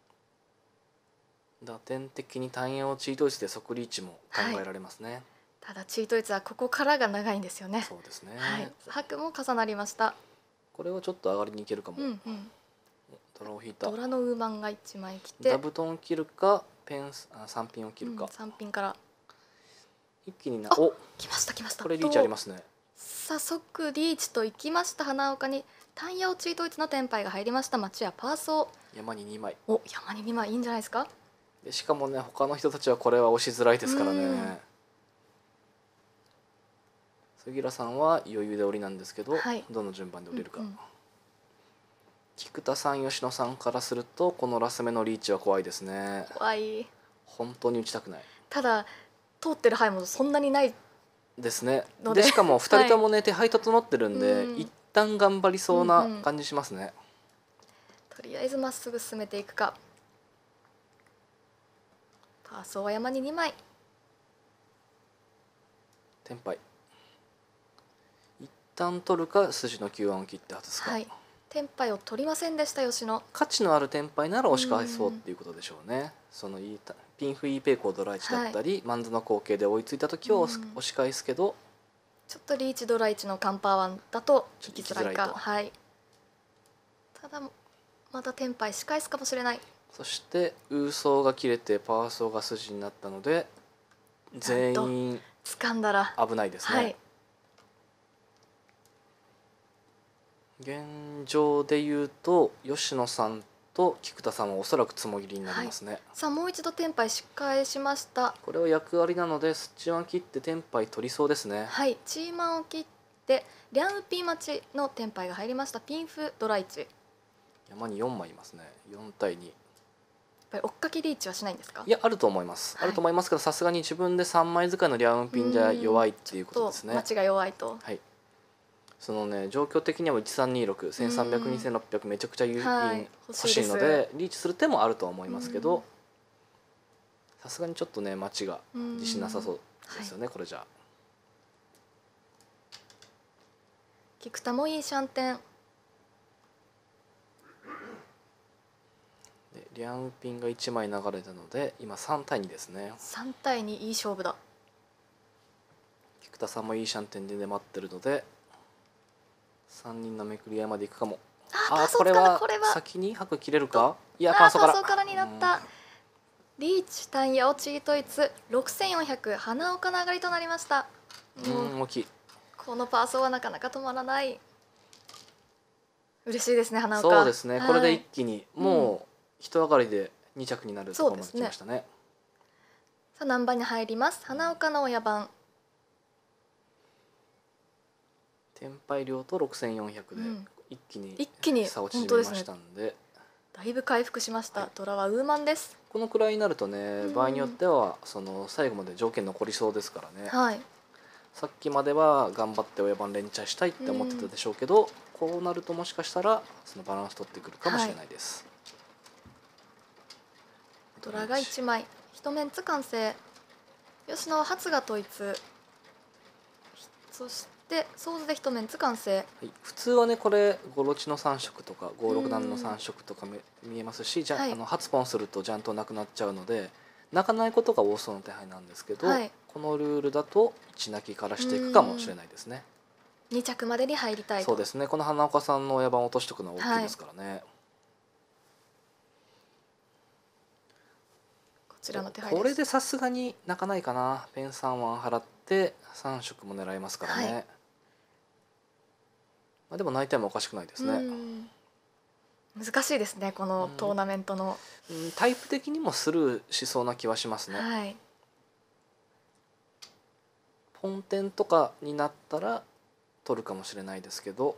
打点的にタンヤオチートイツで即リーチも考えられますね。はい、 ただチートイツはここからが長いんですよね。 そうですね。 はい。白も重なりました。 これはちょっと上がりにいけるかも。 うんうん。 ドラを引いた。 ドラのウーマンがいちまい来てダブトン切るかペンスあさんピンを切るか、うん、 さんピンから一気になお来ました来ました。 これリーチありますね。 早速リーチといきました。花岡にタンヤオチートイツのテンパイが入りました。町屋パーソー山ににまい。 お山ににまいいいんじゃないですか。 でしかもね他の人たちはこれは押しづらいですからね。杉浦さんは余裕で降りなんですけど、はい、どの順番で降りるか。うんうん、菊田さん吉野さんからするとこのラス目のリーチは怖いですね。 怖い。 本当に打ちたくない。 ただ通ってる範囲もそんなにないですね。でしかもふたりともね、はい、手配整ってるんで、うん、一旦頑張りそうな感じしますね。うんうん、 とりあえずまっすぐ進めていくか。パーソーは山ににまい。 テンパイ一旦取るか筋のきゅうばんを切って外すか。はい、 テンパイを取りませんでした吉野。 価値のあるテンパイなら押し返そうっていうことでしょうね。そのいいピンフイーペイコードライチだったり、はい、マンズの後継で追いついた時は押し返すけど、 ちょっとリーチドライチのカンパーワンだと引きづらいか。はい、ただまだテンパイ仕返すかもしれない。 そしてウーソーが切れてパーソーが筋になったので全員掴んだら危ないですね、 はい、 現状で言うと吉野さんと菊田さんはおそらくつもぎりになりますね、 さあもう一度テンパイし返しました。 これは役割なのでスチワン切ってテンパイ取りそうですね。 はい、チーマンを切ってリャンウピー待ちのテンパイが入りました。ピンフドラいち、やっ山によんまいいますね。よん対に。 ぱり追っかけリーチはしないんですか？ いやあると思います、 はいあると思いますけどさすがに自分でさんまい使いのリャウンピンじゃ弱いっていうことですね。 待ちが弱いと。 はい、そのね状況的にはいちさんにろく、せんさんびゃく、にせんろっぴゃくめちゃくちゃ有はい利欲しいです欲しいのでリーチする手もあるとは思いますけど、さすがにちょっとね待ちが自信なさそうですよね、これじゃあ。 菊田もいいシャンテン。 でリャンピンがいちまい流れたので今さん対にですね。 さん対にいい勝負だ。 菊田さんもいいシャンテンで待ってるのでさんにんのめくり合いまでいくかも。 あーパーソーからこれは先に白切れるか。いやあーパーソーからパーソーからになった。リーチ単ヤオチートイツろくせんよんひゃく花岡の上がりとなりました。 うん大きい。 このパーソーはなかなか止まらない。嬉しいですね花岡。 そうですね、 はい、 これで一気にもう一上がりでに着になるところまで来ましたね。 さあ何番に入ります。花岡の親番。 テンパイ量とろくせんよんひゃくでうん一気に一気に差を縮めましたんで、 だいぶ回復しました、 はいドラはウーマンです。 このくらいになるとね、 うん場合によってはその最後まで条件残りそうですからね。 はい、 さっきまでは頑張って親番連チャンしたいって思ってたでしょうけど、こうなるともしかしたらそのバランス取ってくるかもしれないです。 ドラがいちまい、一面ツ完成。吉野は初が統一。そしてソーズで一面ツ完成。 はい、普通はねこれごロチのさん色とかごろく段のさん色とかめ見えますし、じゃ、 はい、 あの発ポンするとジャントなくなっちゃうので泣かないことが多そうな手配なんですけど、 はい、 このルールだといち泣きからしていくかもしれないですね。 に着までに入りたいと。 そうですね、この花岡さんの親番を落としておくのは大きいですからね。はい、 こちらの手配です。 これでさすがに泣かないかな。ペンさんワン払ってさん色も狙えますからね。はい、まあでも泣いてもおかしくないですね。 難しいですねこのトーナメントの、 うん、タイプ的にもスルーしそうな気はしますね。 はい、 ポンテンとかになったら取るかもしれないですけど、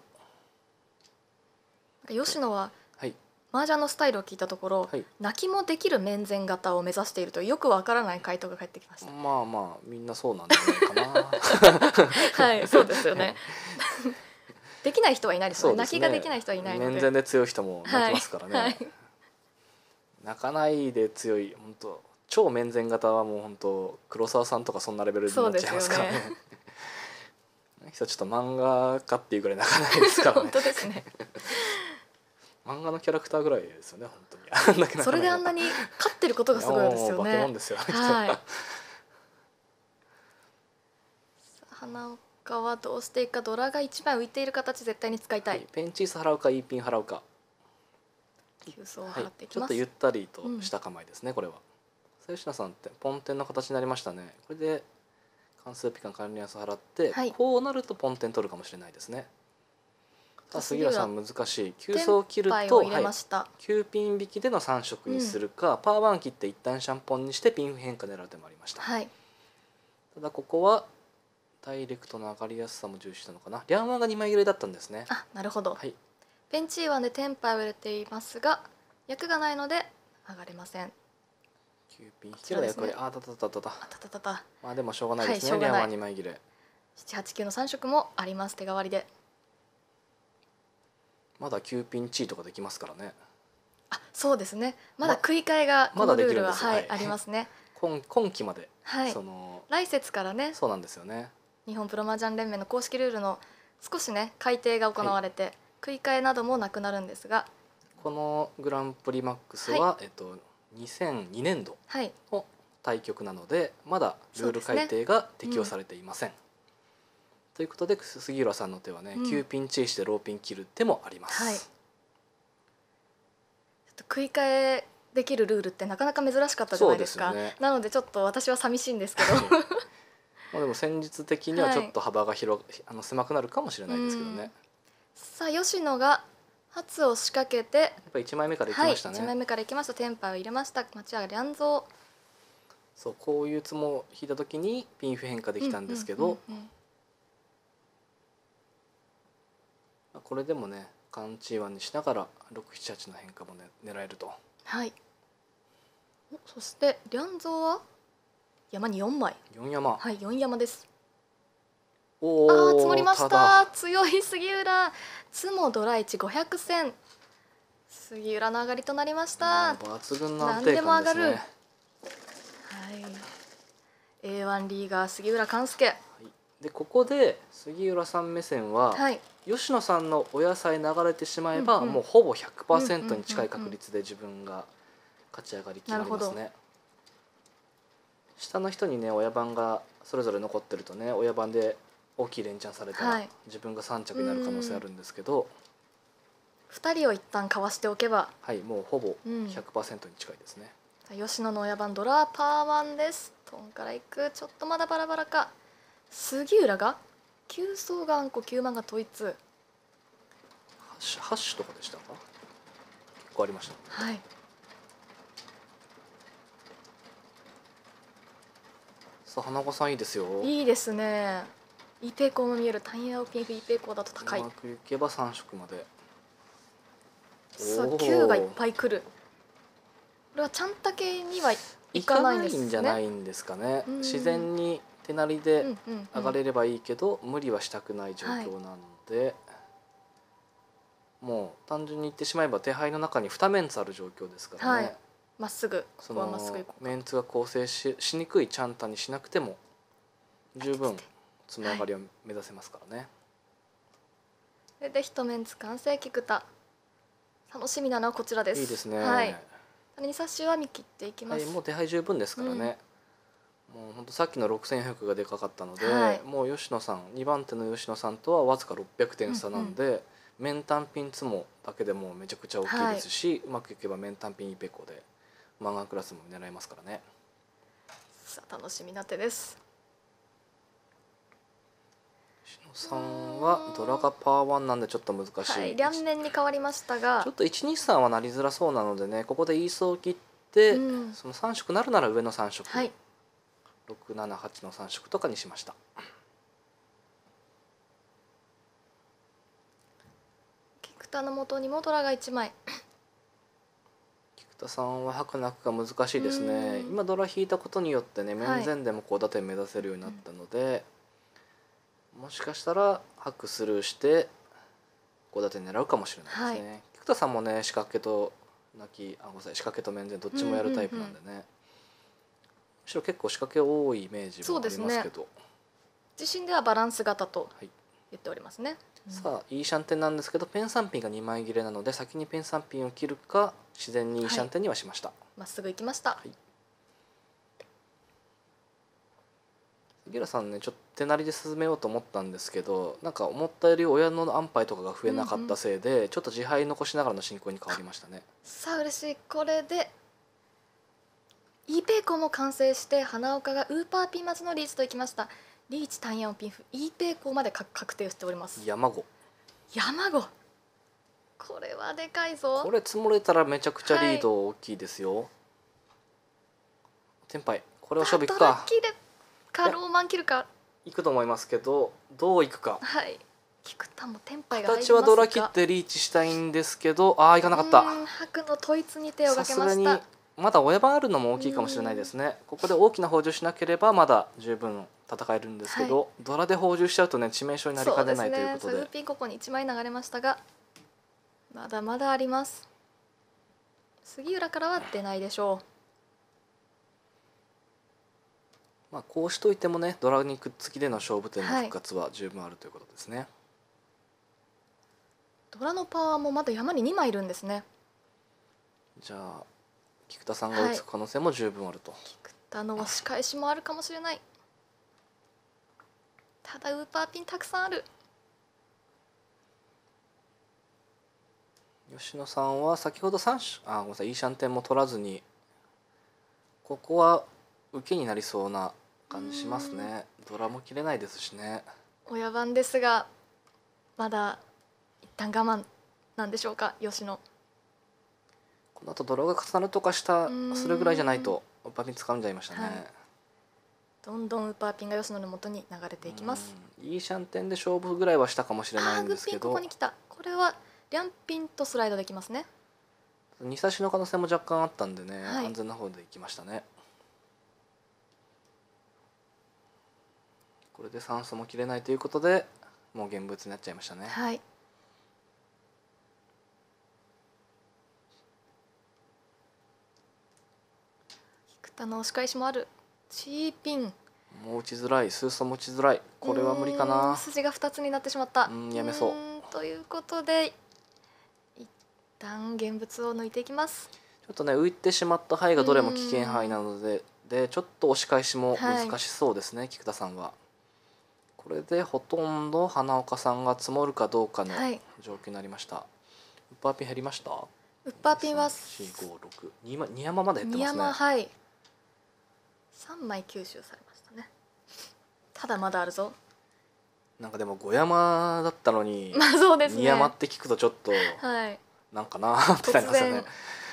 吉野は、 はい、 麻雀のスタイルを聞いたところ、はい、泣きもできる面前型を目指しているというよくわからない回答が返ってきました。 まあまあみんなそうなんじゃないかな。 はいそうですよね。できない人はいないですよね。泣きができない人はいないので。 面前で強い人も泣きますからね。 はいはい、 泣かないで強い本当超面前型はもう本当黒沢さんとかそんなレベルになっちゃいますからね。人ちょっと漫画家っていうぐらい泣かないですからね。 本当ですね。 漫画のキャラクターぐらいですよね本当に。 それであんなに勝ってることがすごいですよね。 化け物ですよ。 はい。花岡はどうしていくか。ドラがいちまい浮いている形絶対に使いたい。 ペンチース払うかイーピン払うか。 急走を払っていきます。 はい、ちょっとゆったりとした構えですね、うん、これは。吉野さんってポンテンの形になりましたね。これで関数ピカン関連安払って、はい、こうなるとポンテン取るかもしれないですね。さあ杉浦さん難しい。急走を切ると、はい、きゅうピン引きでのさん色にするか、うん、パーワン切って一旦シャンポンにしてピン変化狙う手もありました。 はい、 ただここはダイレクトの上がりやすさも重視したのかな。リャンワンがにまい切れだったんですね。 あ、なるほど。 はい、 ペンチーワンでテンパイを入れていますが役がないので上がれません。 きゅうピン引けば役割、あたたたたたあたたたた。 まあでもしょうがないですね、はい、リャンワンにまい切れ。ななはちきゅうのさん色もあります手代わりで。 まだきゅうピンチーとかできますからね。 あ、そうですね。まだ食い替えがこのルールは、まはい、ありますね。 今今期まで、 はい、 その来節からね。 そうなんですよね。 日本プロ麻雀連盟の公式ルールの少しね改定が行われて、はい、食い替えなどもなくなるんですが、 このグランプリマックスは、はい、えっとにせんにねんどの対局なので、はい、まだルール改定が適用されていません。ということで杉浦さんの手はね、うん、きゅうピンチしてローピン切る手もあります。 はい、ちょっと食い替えできるルールってなかなか珍しかったじゃないですか。 そうですねなのでちょっと私は寂しいんですけどまあでも戦術的にはちょっと幅が広、あの狭くなるかもしれないですけどね。 さあ吉野が発を仕掛けて、 やっぱいちまいめからいきましたね。 はい、いちまいめからいきました。テンパイを入れました。町屋良三。 そうこういうつもを引いた時にピンフ変化できたんですけど、 うんうんうんうんまあこれでもねカンチーワンにしながらろくななはちの変化も、ね、狙えると。 はい。おそして良三は山によんまい。 よん山。 はい、よん山です。 おあーお積もりました。 だ強い杉浦。つもドラいちごひゃくせん。杉浦の上がりとなりました。 もう抜群の安定感ですね。 何でも上がる。はい、エーワン リーガー杉浦寛介。 はい、でここで杉浦さん目線は、 はい、 吉野さんの親さえ流れてしまえば、 うんうんもうほぼ ひゃくパーセント に近い確率で自分が勝ち上がり決まりますね。下の人にね親番がそれぞれ残ってるとね親番で大きい連チャンされたら、 はい、 自分がさん着になる可能性あるんですけど、 ふたりを一旦かわしておけば、 はいもうほぼうんひゃくパーセントに近いですね。 吉野の親番ドラパーワンです。トンからいく。ちょっとまだバラバラか。杉浦がきゅう層があんこきゅうまんが統一。 ハッシュハッシュとかでしたか。結構ありました。 はい、 さあ花子さんいいですよ。 いいですね。イーペイコーも見える。タイヤをピンフイーペイコーだと高い。 うまくいけばさん色まで。 さあおーきゅうがいっぱい来る。これはちゃんたけにはいかないんですね。 いかないんじゃないんですかね。 うん自然に手なりでうんうんうん上がれればいいけど、無理はしたくない状況なので、もう単純に言ってしまえば手牌の中ににメンツある状況ですからね。 はい、まっすぐこそこはまっすぐの行こう。 メンツが構成ししにくいチャンタにしなくても十分積み上がりを目指せますからね。 それで一メンツ完成。菊田楽しみなのはこちらです。 いいですね。 はい、に冊子は見切っていきます。 はい、もう手配十分ですからね。もう本当さっきのろくせんひゃくがでかかったので、 はいもう吉野さんにばん手の吉野さんとはわずかろっぴゃくてん差なんで、面単品ツモだけでもうめちゃくちゃ大きいですし、うまくいけば面単品イペコで漫画クラスも狙えますからね。 さあ楽しみな手です。 吉野さんはドラがパワーワンなんでちょっと難しい、 はい、両面に変わりましたが、 ちょっといちにさんはなりづらそうなのでね、ここでイーソーを切って、 うんそのさん色なるなら上のさん色、 はい、 ろくななはちのさん色とかにしました。 菊田の元にもドラがいちまい。 菊田さんは白なくが難しいですね。 うん今ドラ引いたことによってねはい面前でも高打点目指せるようになったので、もしかしたら白スルーして高打点狙うかもしれないですね。 は菊田さんもね仕掛けと泣きあごめんなさい仕掛けと面前どっちもやるタイプなんでね、むしろ結構仕掛け多いイメージもありますけど、 自身ではバランス型とはい、 言っておりますね。 さあいいシャンテンなんですけどペンさんピンがにまい切れなので先にペンさんピンを切るか自然にいいシャンテンにはしました。 まっすぐ行きました。 はい、杉浦さんねちょっと手なりで進めようと思ったんですけど、なんか思ったより親の安牌とかが増えなかったせいで、うんうん、ちょっと自敗残しながらの進行に変わりましたね。 さあ嬉しい。これでイーペイコも完成して花岡がウーパーピン待ちのリーチといきました。リーチ単ヤンピンフイーペイコまで確定しております。 山子山子これはでかいぞ。 これ積もれたらめちゃくちゃリード大きいですよ。はい、テンパイこれを勝負いくか。 ラッキーでかローマン切るかいくと思いますけどどういくか。 はい菊田もテンパイが入ります形はドラ切ってリーチしたいんですけど、ああいかなかった。 白の統一に手をかけました。 さすがにまだ親番あるのも大きいかもしれないですね。ここで大きな補充しなければまだ十分戦えるんですけど、はい、ドラで補充しちゃうとね致命傷になりかねないということで、 そうですね、ツーピンここにいちまい流れましたがまだまだあります。杉浦からは出ないでしょう。まあこうしといてもねドラにくっつきでの勝負点の復活は十分あるということですね。はい、 ドラのパワーもまだ山ににまいいるんですね。 じゃあ菊田さんが打つ可能性も十分あると。はい、 菊田の押し返しもあるかもしれない。ただウーパーピンたくさんある。 吉野さんは先ほどさん種あごめんなさいいいシャンテンも取らずにここは受けになりそうな感じしますね。ドラも切れないですしね。 親番ですがまだ一旦我慢なんでしょうか吉野。 この後ドラが重なるとかしたうんそれぐらいじゃないとウッパーピン掴んじゃいましたね。 はいどんどんウーパーピンが吉野の元に流れていきます。 うんいいシャンテンで勝負ぐらいはしたかもしれないあーグッピンこんですけどこに来た。これはリャンピンとスライドできますね。 に差しの可能性も若干あったんでね、 はい、 安全な方でいきましたね。これで酸素も切れないということでもう現物になっちゃいましたね。 はい。菊田の押し返しもある。チーピン。 もう打ちづらい、スーソも打ちづらい。これは無理かな。 筋がふたつになってしまった。 うんやめそう。 うんということで一旦現物を抜いていきます。 ちょっとね浮いてしまった範囲がどれも危険範囲なのででちょっと押し返しも難しそうですね、はい、菊田さんは。これでほとんど花岡さんが積もるかどうかの状況になりました。はい、ウッパーピン減りました。 ウッパーピンはよん、ご、ろく、にまに山まで減ってますね。 に山はいさんまい吸収されましたね。ただまだあるぞ。 なんかでもご山だったのにまあそうですねに山って聞くとちょっとはいなんかなってなりますよね。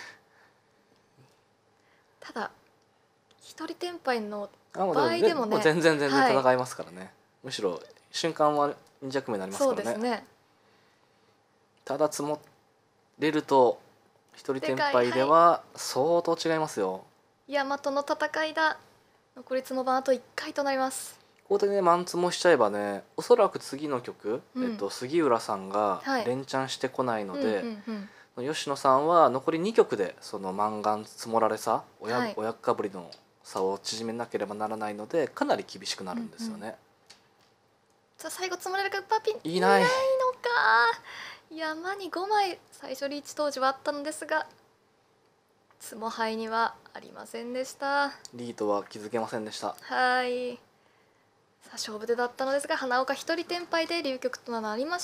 ただ一人テンパイのあもう場合でもねう全然全然はい戦いますからね、むしろ瞬間はに弱目になりますかそうらね。 ですね。 ただ積もれると一人テンパイでは相当違いますよ。 山との戦いだ。残りつも番あといっかいとなります。 ここでねマンツモしちゃえばねおそらく次の曲、 うんえっと、杉浦さんがはい連チャンしてこないので、 うんうんうん吉野さんは残りにきょくでそのマンガン積もられ差親,、 はい親かぶりの差を縮めなければならないのでかなり厳しくなるんですよね。 うんうんさあ最後積もれるかウッパーピンいないのか。山にごまい最初リーチ当時はあったのですがつも牌にはありませんでした。 リードは気づけませんでした。 はいさあ勝負手だったのですが花岡一人テンパイで流局となりました。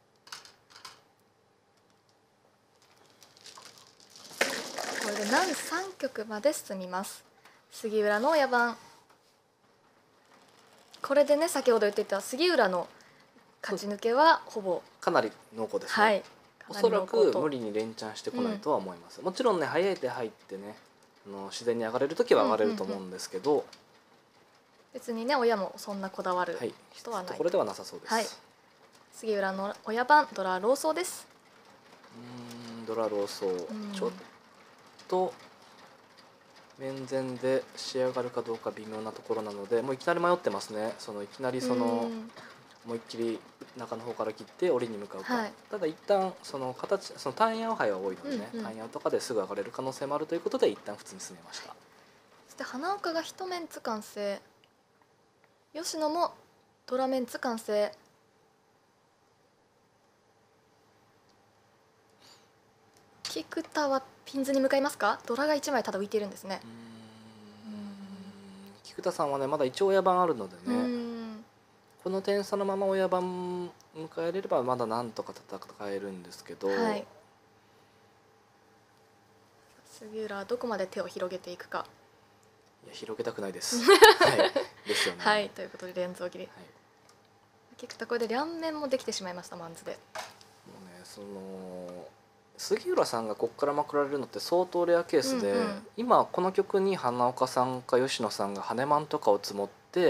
これで南さん局まで進みます。杉浦の親番。これでね先ほど言っていた杉浦の勝ち抜けはほぼかなり濃厚ですね、 はいおそらく無理に連チャンしてこないとは思います、うん、もちろんね早い手入ってねあの自然に上がれる時は上がれると思うんですけど、うんうんうん、 別にね親もそんなこだわる人はない、 はい、ところではなさそうです、 はい、杉浦の親番ドラローソーです。 うーんドラローソー、うん、ちょっと面前で仕上がるかどうか微妙なところなのでもういきなり迷ってますね。そのいきなりその思いっきり中の方から切って折りに向かうか、はい、ただ一旦その形その単ヤン杯は多いのでね、うんうん、単ヤンとかですぐ上がれる可能性もあるということで一旦普通に進めました。 そして花岡が一メンツ完成、吉野もドラメンツ完成。菊田はピンズに向かいますか。ドラがいちまいただ浮いているんですね。うーん菊田さんはねまだ一応親番あるのでねこの点差のまま親番迎えれればまだなんとか戦えるんですけど、はい、 杉浦はどこまで手を広げていくか。 いや広げたくないです。はい、ですよね。 はいということで連続切り、はい、菊田これで両面もできてしまいましたマンズで。もうねその杉浦さんがここからまくられるのって相当レアケースで、うんうん、今この曲に花岡さんか吉野さんが羽マンとかを積もって、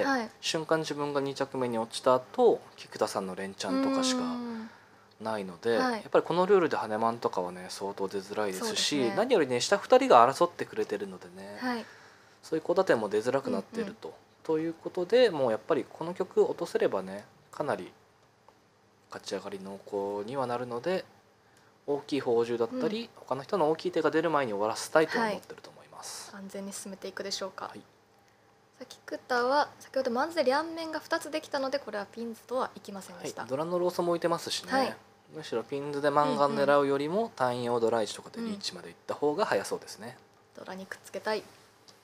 はい、瞬間自分がに着目に落ちた後菊田さんの連チャンとかしかないので、はい、やっぱりこのルールで羽マンとかはね相当出づらいですし、ね、何よりね下ふたりが争ってくれてるのでね、はい、そういう交打点も出づらくなっていると、うんうん、ということでもうやっぱりこの曲落とせればねかなり勝ち上がり濃厚にはなるので大きい宝珠だったり、うん、他の人の大きい手が出る前に終わらせたいと思ってると思います、 はい、安全に進めていくでしょうか。はい、菊田は先ほどマンズで両面がふたつできたのでこれはピンズとはいきませんでした、 はい、ドラのローソも置いてますしね、はい、むしろピンズでマンガン狙うよりも単用ドライチとかでリーチまでいった方が早そうですね、 うん、ドラにくっつけたい。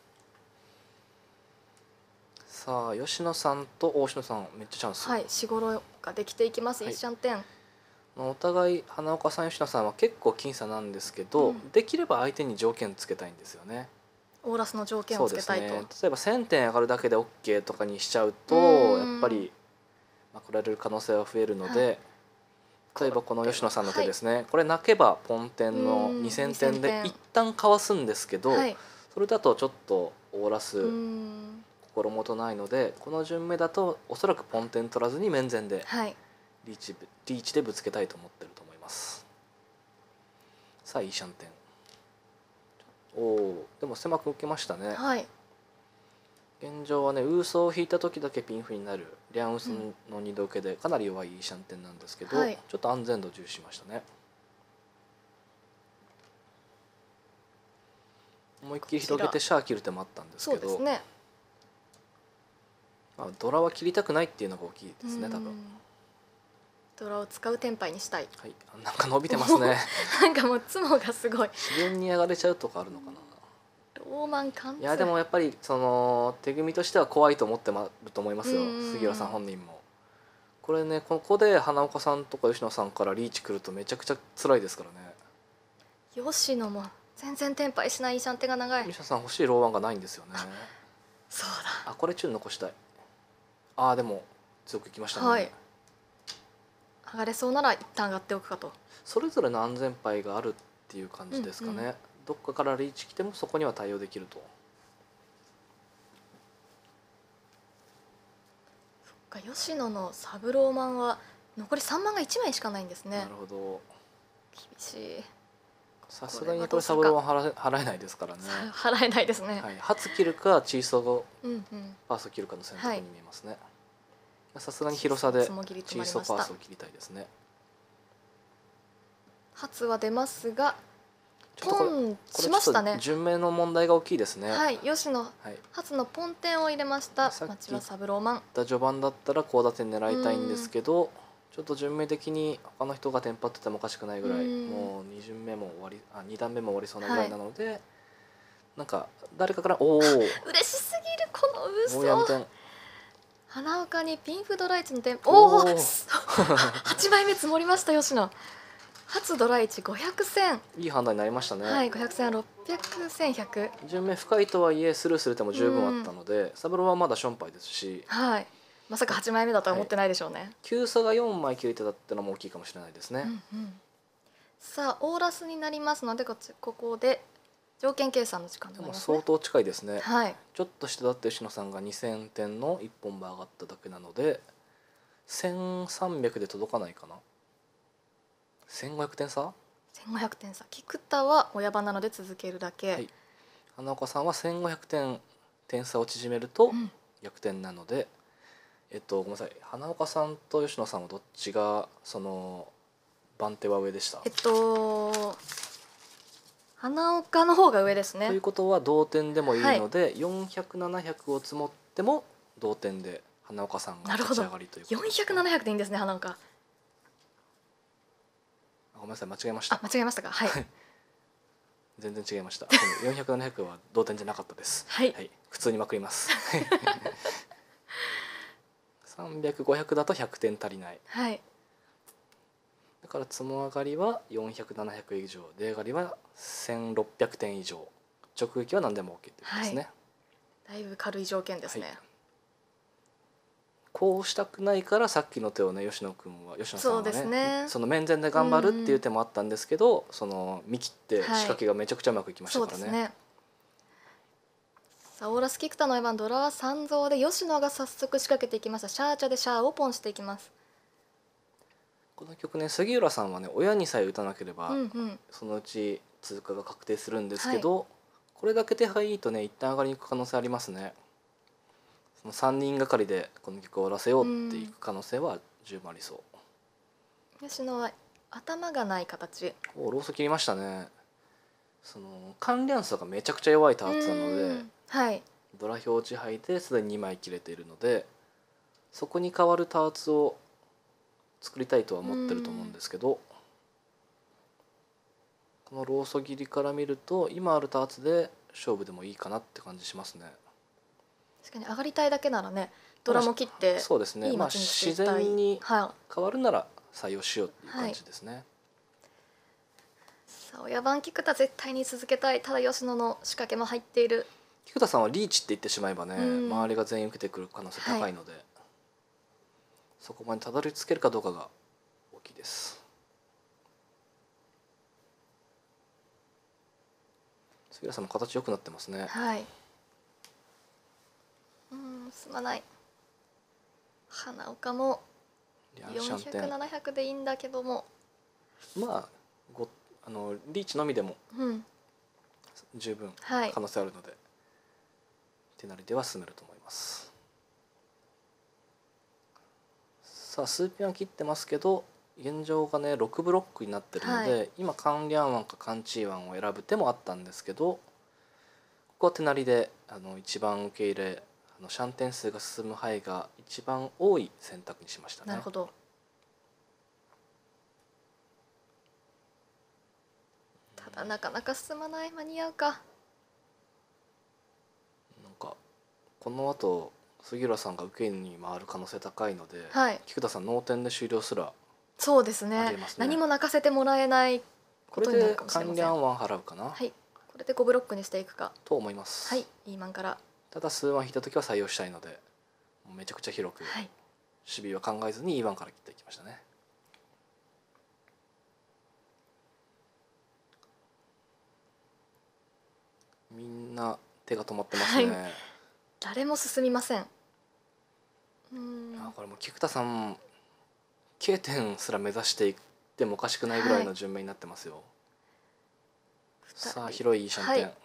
さあ吉野さんと大篠さんめっちゃチャンス。 はい、しごろができていきます、はい、一シャンテンお互い花岡さん吉野さんは結構僅差なんですけど、 うん、 できれば相手に条件つけたいんですよね。 オーラスの条件そうですをつけたいと。 ね、例えばせんてん上がるだけで OK とかにしちゃうとうんやっぱりまくられる可能性は増えるので、 はい、 例えばこの吉野さんの手ですね、はい、これ泣けばポンテンのにせんてんで一旦かわすんですけど、はい、それだとちょっとオーラス心もとないので、この順目だとおそらくポンテン取らずに面前でリーチ、リーチでぶつけたいと思ってると思います。さあいいシャンテン。おお、でも狭く受けましたね。 はい、 現状はね、ウーソを引いた時だけピンフになるリャンウーソの二度受けでかなり弱いシャンテンなんですけど、はい、ちょっと安全度重視しましたね。思いっきり広げてシャー切る手もあったんですけど、そうですね、まあ、ドラは切りたくないっていうのが大きいですね、多分。 ドラを使うテンパイにしたい。 はい、なんか伸びてますね。 なんかもうツモがすごい。 自然に上がれちゃうとかあるのかな。 ローマン貫通。 いやでもやっぱりその手組みとしては怖いと思ってると思いますよ、杉浦さん本人も。これね、ここで花岡さんとか吉野さんからリーチ来るとめちゃくちゃ辛いですからね。 吉野も全然テンパイしない、シャンテが長い。 吉野さん欲しいローワンがないんですよね。 そうだ。 あ、これチューン残したい。ああでも強くいきましたね。 はい、上がれそうなら一旦上がっておくかと。 それぞれの安全牌があるっていう感じですかね、うんうん、どっかからリーチ来てもそこには対応できると。 そっか、吉野のサブローマンは残りさんまんがいちまいしかないんですね。 なるほど、 厳しい。 さすがにこれサブローマン払え払えないですからね。 払えないですね、 はい、初切るかチーソーパースを切るかの選択に見えますね。さすがに広さでチーソーパースを切りたいですね。 初は出ますがポンしましたね。 順目の問題が大きいですね。 はい、吉野、はい、初のポンテンを入れました。町はサブローマン。 序盤だったら高打点狙いたいんですけど、ちょっと順目的に他の人がテンパっててもおかしくないぐらい、もうに巡目も終わり、あに段目も終わりそうなぐらいなので、はい、なんか誰かからおお嬉しすぎるこの嘘。花岡にピンフドライチのテンポ、おおはちまいめ積もりました吉野。初ドライチごひゃくせん、 いい判断になりましたね。 はい、ごひゃくせん、ろっぴゃく、せんひゃく。 順目深いとはいえスルーする手も十分あったので、サブローはまだションパイですし、 はい、まさかはちまいめだとは思ってないでしょうね。はい、 急差がよんまい切れてたってのも大きいかもしれないですね。 うんうん、さあオーラスになりますので、こっちここで条件計算の時間になりますね。 相当近いですね。 はい、 ちょっと下だって吉野さんがにせんてんのいっぽんば上がっただけなのでせんさんびゃくで届かないかな。せんごひゃくてん差、 せんごひゃくてん差。菊田は親番なので続けるだけ、はい、 花岡さんはせんごひゃくてん点差を縮めると逆転なので、うん、えっとごめんなさい、花岡さんと吉野さんはどっちがその番手は上でした？ えっと花岡の方が上ですね。 ということは同点でもいいので、はい、よんひゃくななひゃくを積もっても同点で花岡さんが勝ち上がりということです。 よんひゃくななひゃくでいいんですね。花岡、 ごめんなさい間違えました。 あ、間違えましたか。はい。 全然違いました。よんひゃくななひゃくは同点じゃなかったです。 はい。 はい、普通にまくります。さんびゃく、ごひゃくだとひゃくてん足りない。 はい。 だからつも上がりはよんひゃく、ななひゃく以上、出上がりはせんろっぴゃくてん以上、直撃は何でも OK ということですね。 はい、だいぶ軽い条件ですね。はい、 こうしたくないからさっきの手をね、吉野君は吉野さんはね、 そうですね、 その面前で頑張るっていう手もあったんですけど、その見切って仕掛けがめちゃくちゃうまくいきましたからね。はい、そうですね。 さあオーラス菊田のエヴァンドラは三蔵で吉野が早速仕掛けていきました。シャーチャでシャーをポンしていきます。 この曲ね、杉浦さんはね親にさえ打たなければ、うんうん、そのうち通過が確定するんですけど、はい、これだけ手配いいとね一旦上がりに行く可能性ありますね。そのさんにんがかりでこの曲を終わらせようっていく可能性は十分ありそう。 吉野は頭がない形。 おローソ切りましたね。その関連差がめちゃくちゃ弱いターツなので、 はい、 ドラ表示牌ですでににまい切れているので、そこに代わるターツを作りたいとは思ってると思うんですけど、このローソ切りから見ると今あるターツで勝負でもいいかなって感じしますね。 確かに上がりたいだけならね、ドラも切ってそうですね、まあ自然に変わるなら採用しようっていう感じですね。 さあ親番菊田絶対に続けたい。ただ吉野の仕掛けも入っている。 菊田さんはリーチって言ってしまえばね、 うん周りが全員受けてくる可能性高いので、はい、そこまでたどり着けるかどうかが大きいです。杉浦さんも形良くなってますね。 はい。うん、すまない。花岡もよんひゃく、ななひゃくでいいんだけども、 まあごあのリーチのみでも十分はい可能性あるので、手なりでは進めると思います。さあ数ピンは切ってますけど、現状がねろくブロックになってるので、 はい、 今カンリャンワンかカンチーワンを選ぶ手もあったんですけど、ここは手なりであの一番受け入れ、あのシャン点数が進む範囲が一番多い選択にしましたね。 なるほど。ただなかなか進まない。間に合うか。 なんかこの後杉浦さんが受けに回る可能性高いので、 はい、 菊田さんノーテンで終了すらそうですね。 ありえますね。 何も泣かせてもらえないことになるかもしれません。 これでカンリャンワン払うかな。 はい、これでごブロックにしていくかと思います。 はい、イーマンから。 ただ数ワン引いた時は採用したいので、もうめちゃくちゃ広く、 はい、 守備は考えずに イーワン から切っていきましたね。みんな手が止まってますね。 はい、誰も進みません。うん、 あ、これも菊田さん K 点すら目指していってもおかしくないぐらいの順目になってますよ。はい、さあ広いいいシャンテン、はい、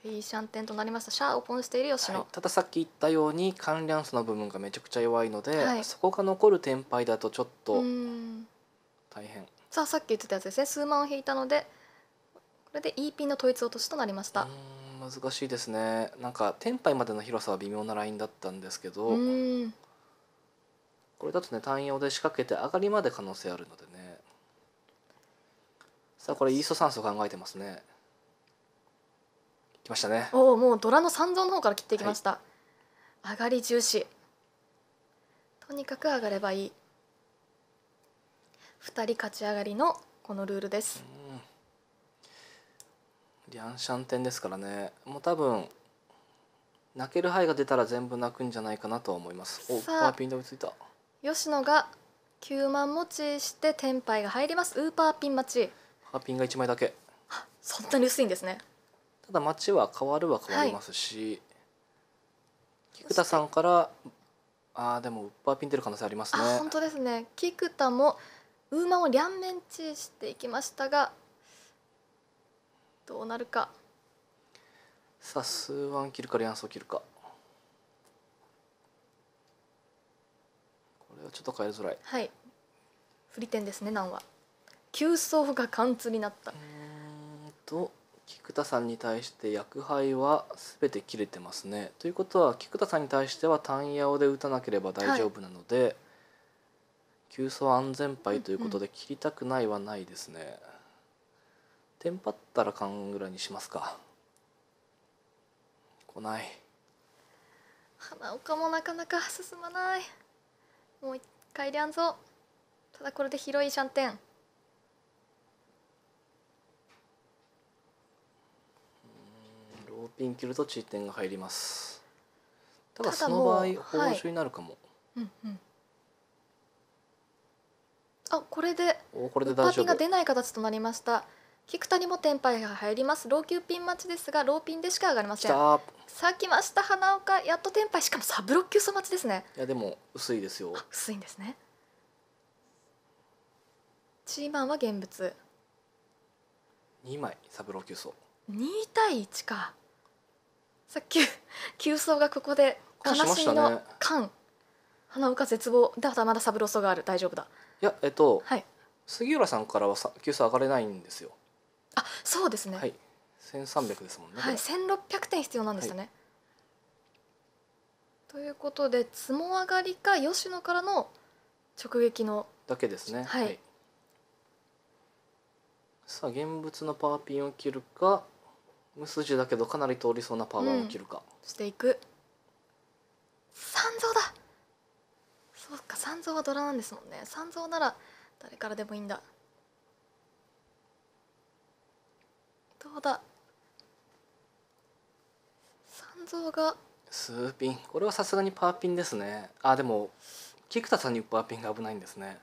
いいシャンテンとなりました。シャーをポンしている吉野、はい、 たださっき言ったようにカンリャンスの部分がめちゃくちゃ弱いので、 はい、 そこが残るテンパイだとちょっと大変。 さあさっき言ってたやつですね。数万を引いたのでこれで イーピンの統一落としとなりました。 うん、難しいですね。なんかテンパイまでの広さは微妙なラインだったんですけど、うんこれだとね単葉で仕掛けて上がりまで可能性あるのでね。さあこれイーソ酸素考えてますね。来ましたね。 おお、もうドラの三蔵の方から切っていきました、はい、上がり重視。とにかく上がればいい。ふたり勝ち上がりのこのルールです。 リャンシャンテンですからね、もう多分泣ける牌が出たら全部泣くんじゃないかなとは思います。お、パーピンで追いついた。 吉野がきゅうまん持ちしてテンパイが入ります。ウーパーピン待ち。 パーピンがいちまいだけ。 そんなに薄いんですね。 ただ待ちは変わるは変わりますし、はい、菊田さんからああでもウッパーピン出る可能性ありますね。 あ、本当ですね。菊田もウーマンを両面チしていきましたがどうなるか。 さあ数ワン切るかリャンスを切るか、これはちょっと変えづらい。 はい、振り点ですね。難は急走が貫通になった。 うんと菊田さんに対して薬杯は全て切れてますね。ということは菊田さんに対しては単ヤオで打たなければ大丈夫なので、はい、急走安全牌ということで切りたくないはないですね。うんうん、テンパったら勘ぐらいにしますか。来ない。 花岡もなかなか進まない。もう一回リャンゾ。ただこれで広いシャンテン。 ローピン切ると地点が入ります。ただその場合報酬になるかも、はい、うんうん、 あ、これでおこれで大丈夫。 パーピンが出ない形となりました。菊田にもテンパイが入ります。ロー級ピン待ちですがローピンでしか上がりません。さあ来ました花岡、やっとテンパイ。しかもサブロッキューソ待ちですね。 いやでも薄いですよ。 薄いんですね。チーマンは現物にまいサブロキューソ。 にたいいちか。さっき急走がここで悲しみの缶、花岡絶望だ。まだサブロソがある。大丈夫だ。 いやえっと、 はい、 杉浦さんからは急走上がれないんですよ。 あ、そうですね。 はい、せんさんびゃくですもんね。 はい、せんろっぴゃくてん必要なんですよね。はい、ということでつも上がりか吉野からの直撃のだけですね。 はい、はい、 さあ現物のパワーピンを切るか無筋だけどかなり通りそうなパワーを切るか、 うん、していく。三蔵だ。そうか、三蔵はドラなんですもんね。三蔵なら誰からでもいいんだ。どうだ。三蔵がスーピン、これはさすがにパーピンですね。あでも菊田さんにパーピンが危ないんですね。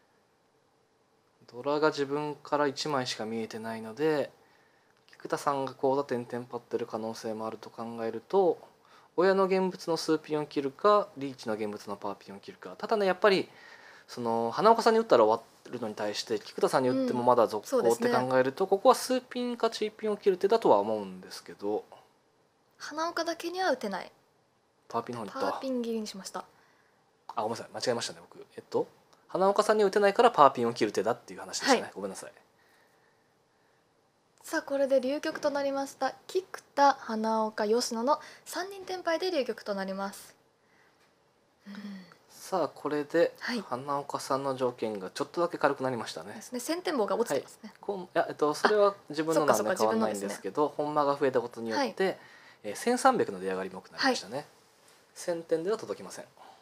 ドラが自分からいちまいしか見えてないので、菊田さんがコウダ点々張ってる可能性もあると考えると、親の現物のスーピンを切るかリーチの現物のパーピンを切るか。ただねやっぱりその花岡さんに打ったら終わるのに対して菊田さんに打ってもまだ続行って考えると、ここはスーピンかチーピンを切る手だとは思うんですけど、 花岡だけには打てない。 パーピンの方に行パった。 ーピン切りにしました。 あ、ごめんなさい、間違えましたね僕。えっと花岡さんに打てないからパーピンを切る手だっていう話でしたね、 はい、 ごめんなさい。 さあこれで流局となりました。菊田、花岡、吉野のさんにん転敗で流局となります。うん、 さあこれではい花岡さんの条件がちょっとだけ軽くなりましたね。 ですね。先天棒が落ちてますね。 こんいや、えっと、それは自分のなんそっかそっかで変わらないん自分のですねですけど、本間が増えたことによって、えーせんさんびゃくの出上がりも多くなりましたね。せんてんでは届きません。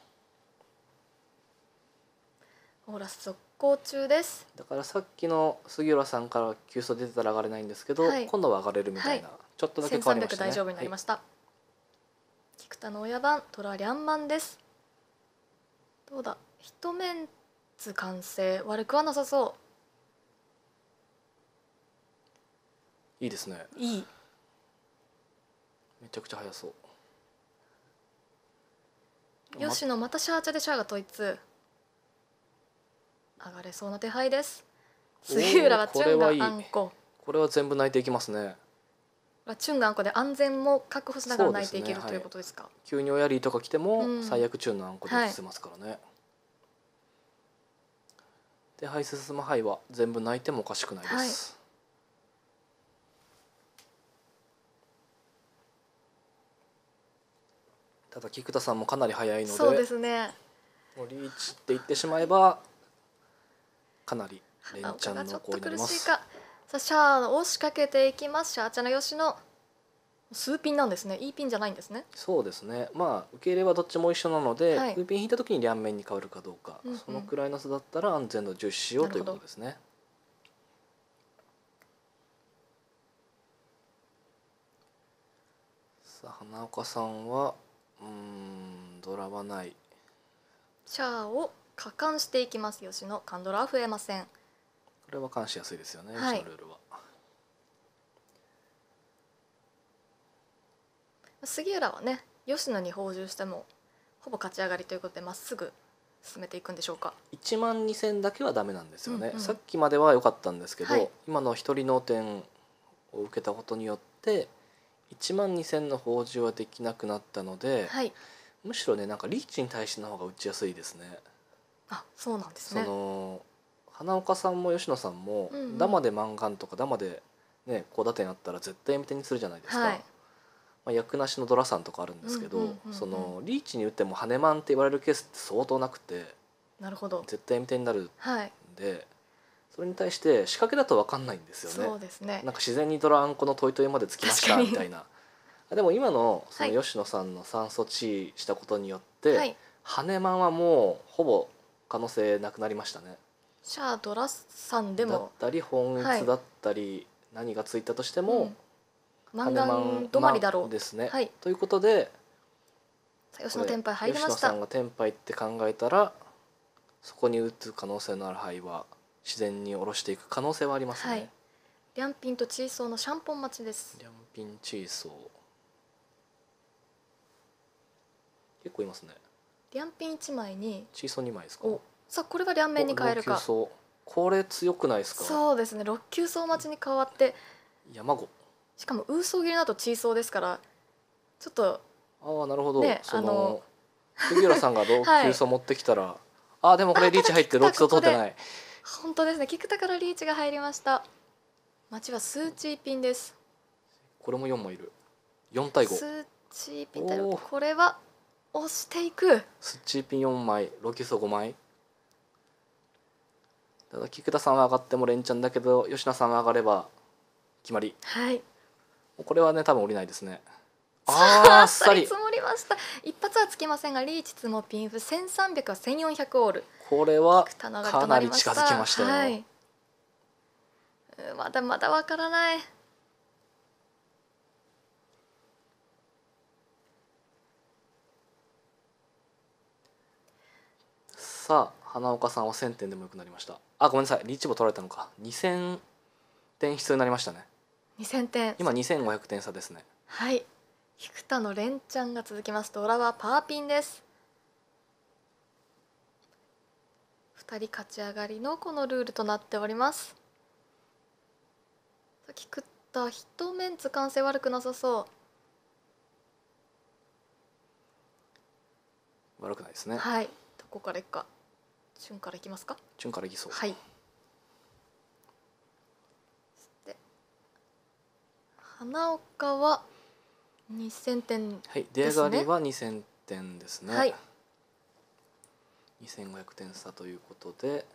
オーラス続行中です。 だからさっきの杉浦さんから急走出てたら上がれないんですけど、 はい今度は上がれるみたいな、 はいちょっとだけ変わりましたね。 せんさんびゃく大丈夫になりました。菊田の親番トラリャンマンです。どうだ。一メンツ完成、悪くはなさそいいですね。 う。いい。 めちゃくちゃ速そう。 吉野またシャーチャでシャアが統一。上がれそうな手配です。杉浦はチュンがあんこ。 これは全部泣いていきますね。 チュンがあんこで安全も確保しながら泣いていける、 そうですね、 ということですか。 急に親リーとか来ても、 うん最悪チューンのあんこで移せますからね。でハイ進むハイは全部泣いてもおかしくないです。ただ菊田さんもかなり速いので、 そうですね。 もうリーチって言ってしまえばかなり連花チャンの岡がちょっと行為になります。 苦しいか。さあシャアを仕掛けていきます。シャアチャの吉野。数ピンなんですね。いいピンじゃないんですね。 そうですね、まあ受け入れはどっちも一緒なので、 はいウーピン引いた時に両面に変わるかどうか、 うんうんそのくらいの差だったら安全度重視しようということですね。さあ花岡さんはうーんドラはない。 シャアを加冠していきます。吉野。カンドラは増えません。 これは監視やすいですよね、 はいうちのルールは。 杉浦はね、吉野に放獣してもほぼ勝ち上がりということでまっすぐ進めていくんでしょうか。 いちまんにせんだけはダメなんですよね、 うんうんさっきまでは良かったんですけど、 はい今の一人脳天を受けたことによっていちまんにせんの放獣はできなくなったので、 はい。 むしろねなんかリーチに対しての方が打ちやすいですね。 あ、そうなんですそね。 の花岡さんも吉野さんも、 うんうんダマでマンガンとかダマでね高打点あったら絶対やめ手にするじゃないですか。 はい。 まあ、役なしのドラさんとかあるんですけど、 うんうんうんうんそのリーチに打ってもハネマンって言われるケースって相当なくてなるほど。 絶対やめ手になるんはい。 で、それに対して仕掛けだと分かんないんですよね。 そうですねなん。か自然にドラあんこのトイトイまでつきました確かにみたいな。でも今のそはいの吉野さんの酸素地したことによって、 はい。 ハネマンはもうほぼ可能性なくなりましたね。 シャアドラさんでだっもたり本はい一だったり、何がついたとしても、 うんマンガハネマンン止まりだろう。 マンですね。 はい。 ということでさあ吉野天敗入りました吉野さん。が天敗って考えたらそこに打つ可能性のある牌は自然に下ろしていく可能性はありますね。 はい。リャンピンとチーソーのシャンポン待ちです。 リャンピンチーソー結構いますね。 リャンピンいちまいにチーソーにまいですか。 おさあこれは両面に変えるか。 お老朽層これ強くないですか。 そうですね。ろっ級層待ちに変わって山子しかもウーソー切りの後チーソーですからちょっとああなるほど、 ねそのあの杉浦さんが老朽層持ってきたら、ああでもこれリーチ入ってあただ老朽層通ってない。 本当ですね。菊田からリーチが入りました。待ちはスーチーピンです。 これもよんもいる。よん対ご。 スーチーピン対おーろく。これは押していく。 スッチーピンよんまい老朽層ごまい。ただ菊田さんは上がっても連チャンだけど吉野さんは上がれば決まり。 はい。 これはね多分降りないですね。 あーあっささり。 り積もりました。一発はつきませんがリーチツモピンフせんさんびゃくはせんよんひゃくオール。 これは菊田の上がりかとななり近りました。 づきましたよ、 はい、うんまだまだわからない。 さあ花岡さんはせんてんでもよくなりました。あ、ごめんなさい、リーチ棒取られたのか。にせんてん必要になりましたね。 にせんてん。 今にせんごひゃくてん差ですね。 はい、菊田の連チャンが続きます。ドラはパーピンです。ふたり勝ち上がりのこのルールとなっております。菊田一メンツ完成悪くなさそう。 悪くないですね。 はい、どこからいくか。順からいきますか。 順からいきそう。 はい。で花岡はにせんてんですね。 はい、出上がりはにせんてんですね。 はい、 にせんごひゃくてん差ということで、よん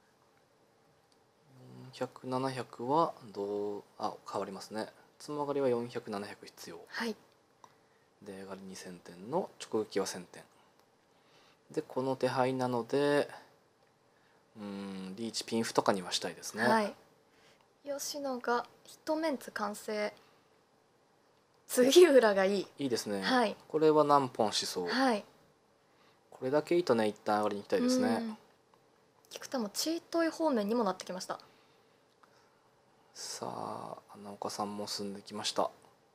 ひゃく、ななひゃくはどうあ変わりますね。つも上がりはよんひゃく、ななひゃく必要。 はい、 出上がりにせんてんの直撃はせんてんで、この手配なのでうんリーチピンフとかにはしたいですね。 はい、吉野が一メンツ完成。杉浦がいい。 いいですね、 はい、 これは何本しそう。 はい、 これだけいいとね一旦上がりに行きたいですね。 うん。菊田もチートイ方面にもなってきました。 さあ花岡さんも進んできました。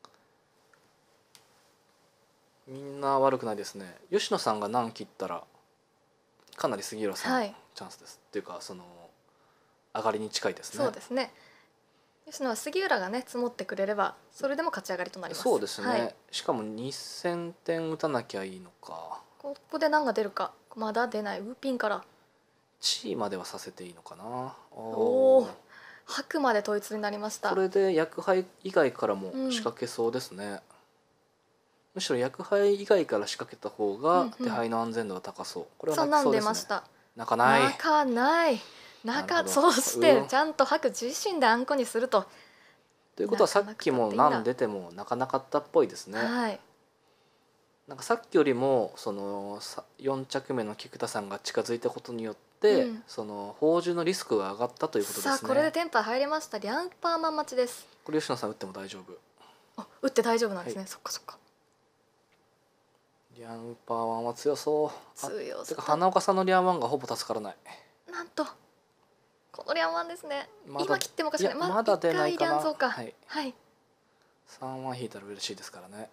みんな悪くないですね。吉野さんが何切ったらかなり杉浦さん、 はい、 チャンスですっていうか、その上がりに近いですね。 そうですね。吉野は杉浦がね積もってくれればそれでも勝ち上がりとなります。 そうですね、 はい、 しかもにせんてん打たなきゃいいのか。 ここで何が出るか。まだ出ない。ウーピンから地位まではさせていいのかな。おおおー白まで統一になりました。 これで薬杯以外からもうん仕掛けそうですね。むしろ薬杯以外から仕掛けた方がうんうん手配の安全度が高そう。これはそんなん泣きそうですね。 出ました。 泣かない。 泣かないな中るほどそしてうんちゃんと白自身であんこにすると。 ということはさっきも泣かなくたっていいんだ何出ても泣かなかったっぽいですね。 はいなんかさっきよりもそのさよん着目の菊田さんが近づいたことによって、 うんその宝珠のリスクが上がったということですね。 さあこれでテンパ入りました。リャンパーマン待ちです。 これ吉野さん打っても大丈夫。 あ打って大丈夫なんですね、 はいそっかそっか。 リャンパーワンは強そう。あ強さてか花岡さんのリャンワンがほぼ助からない。 なんとこのリャンワンですね。 まだ今切ってもおかしくない。 いやまだ出ないかな一回リャンそうか。 はいはい、 さんワン引いたら嬉しいですからね。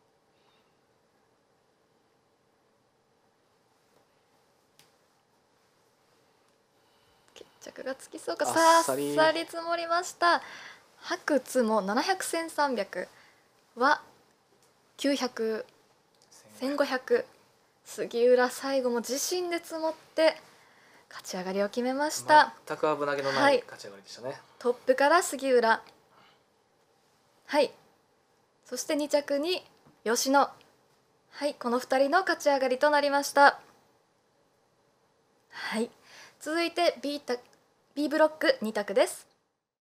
決着がつきそうか。 あっさああっさりさり積もりました。白ツもななひゃく、せんさんびゃくはきゅうひゃく、せんごひゃく。杉浦最後も自身で積もって勝ち上がりを決めました。 全く危なげのなはいい勝ち上がりでしたね。 トップから杉浦、はいそしてに着に吉野、はいこのふたりの勝ち上がりとなりました。はい続いて B, た B ブロックに択です。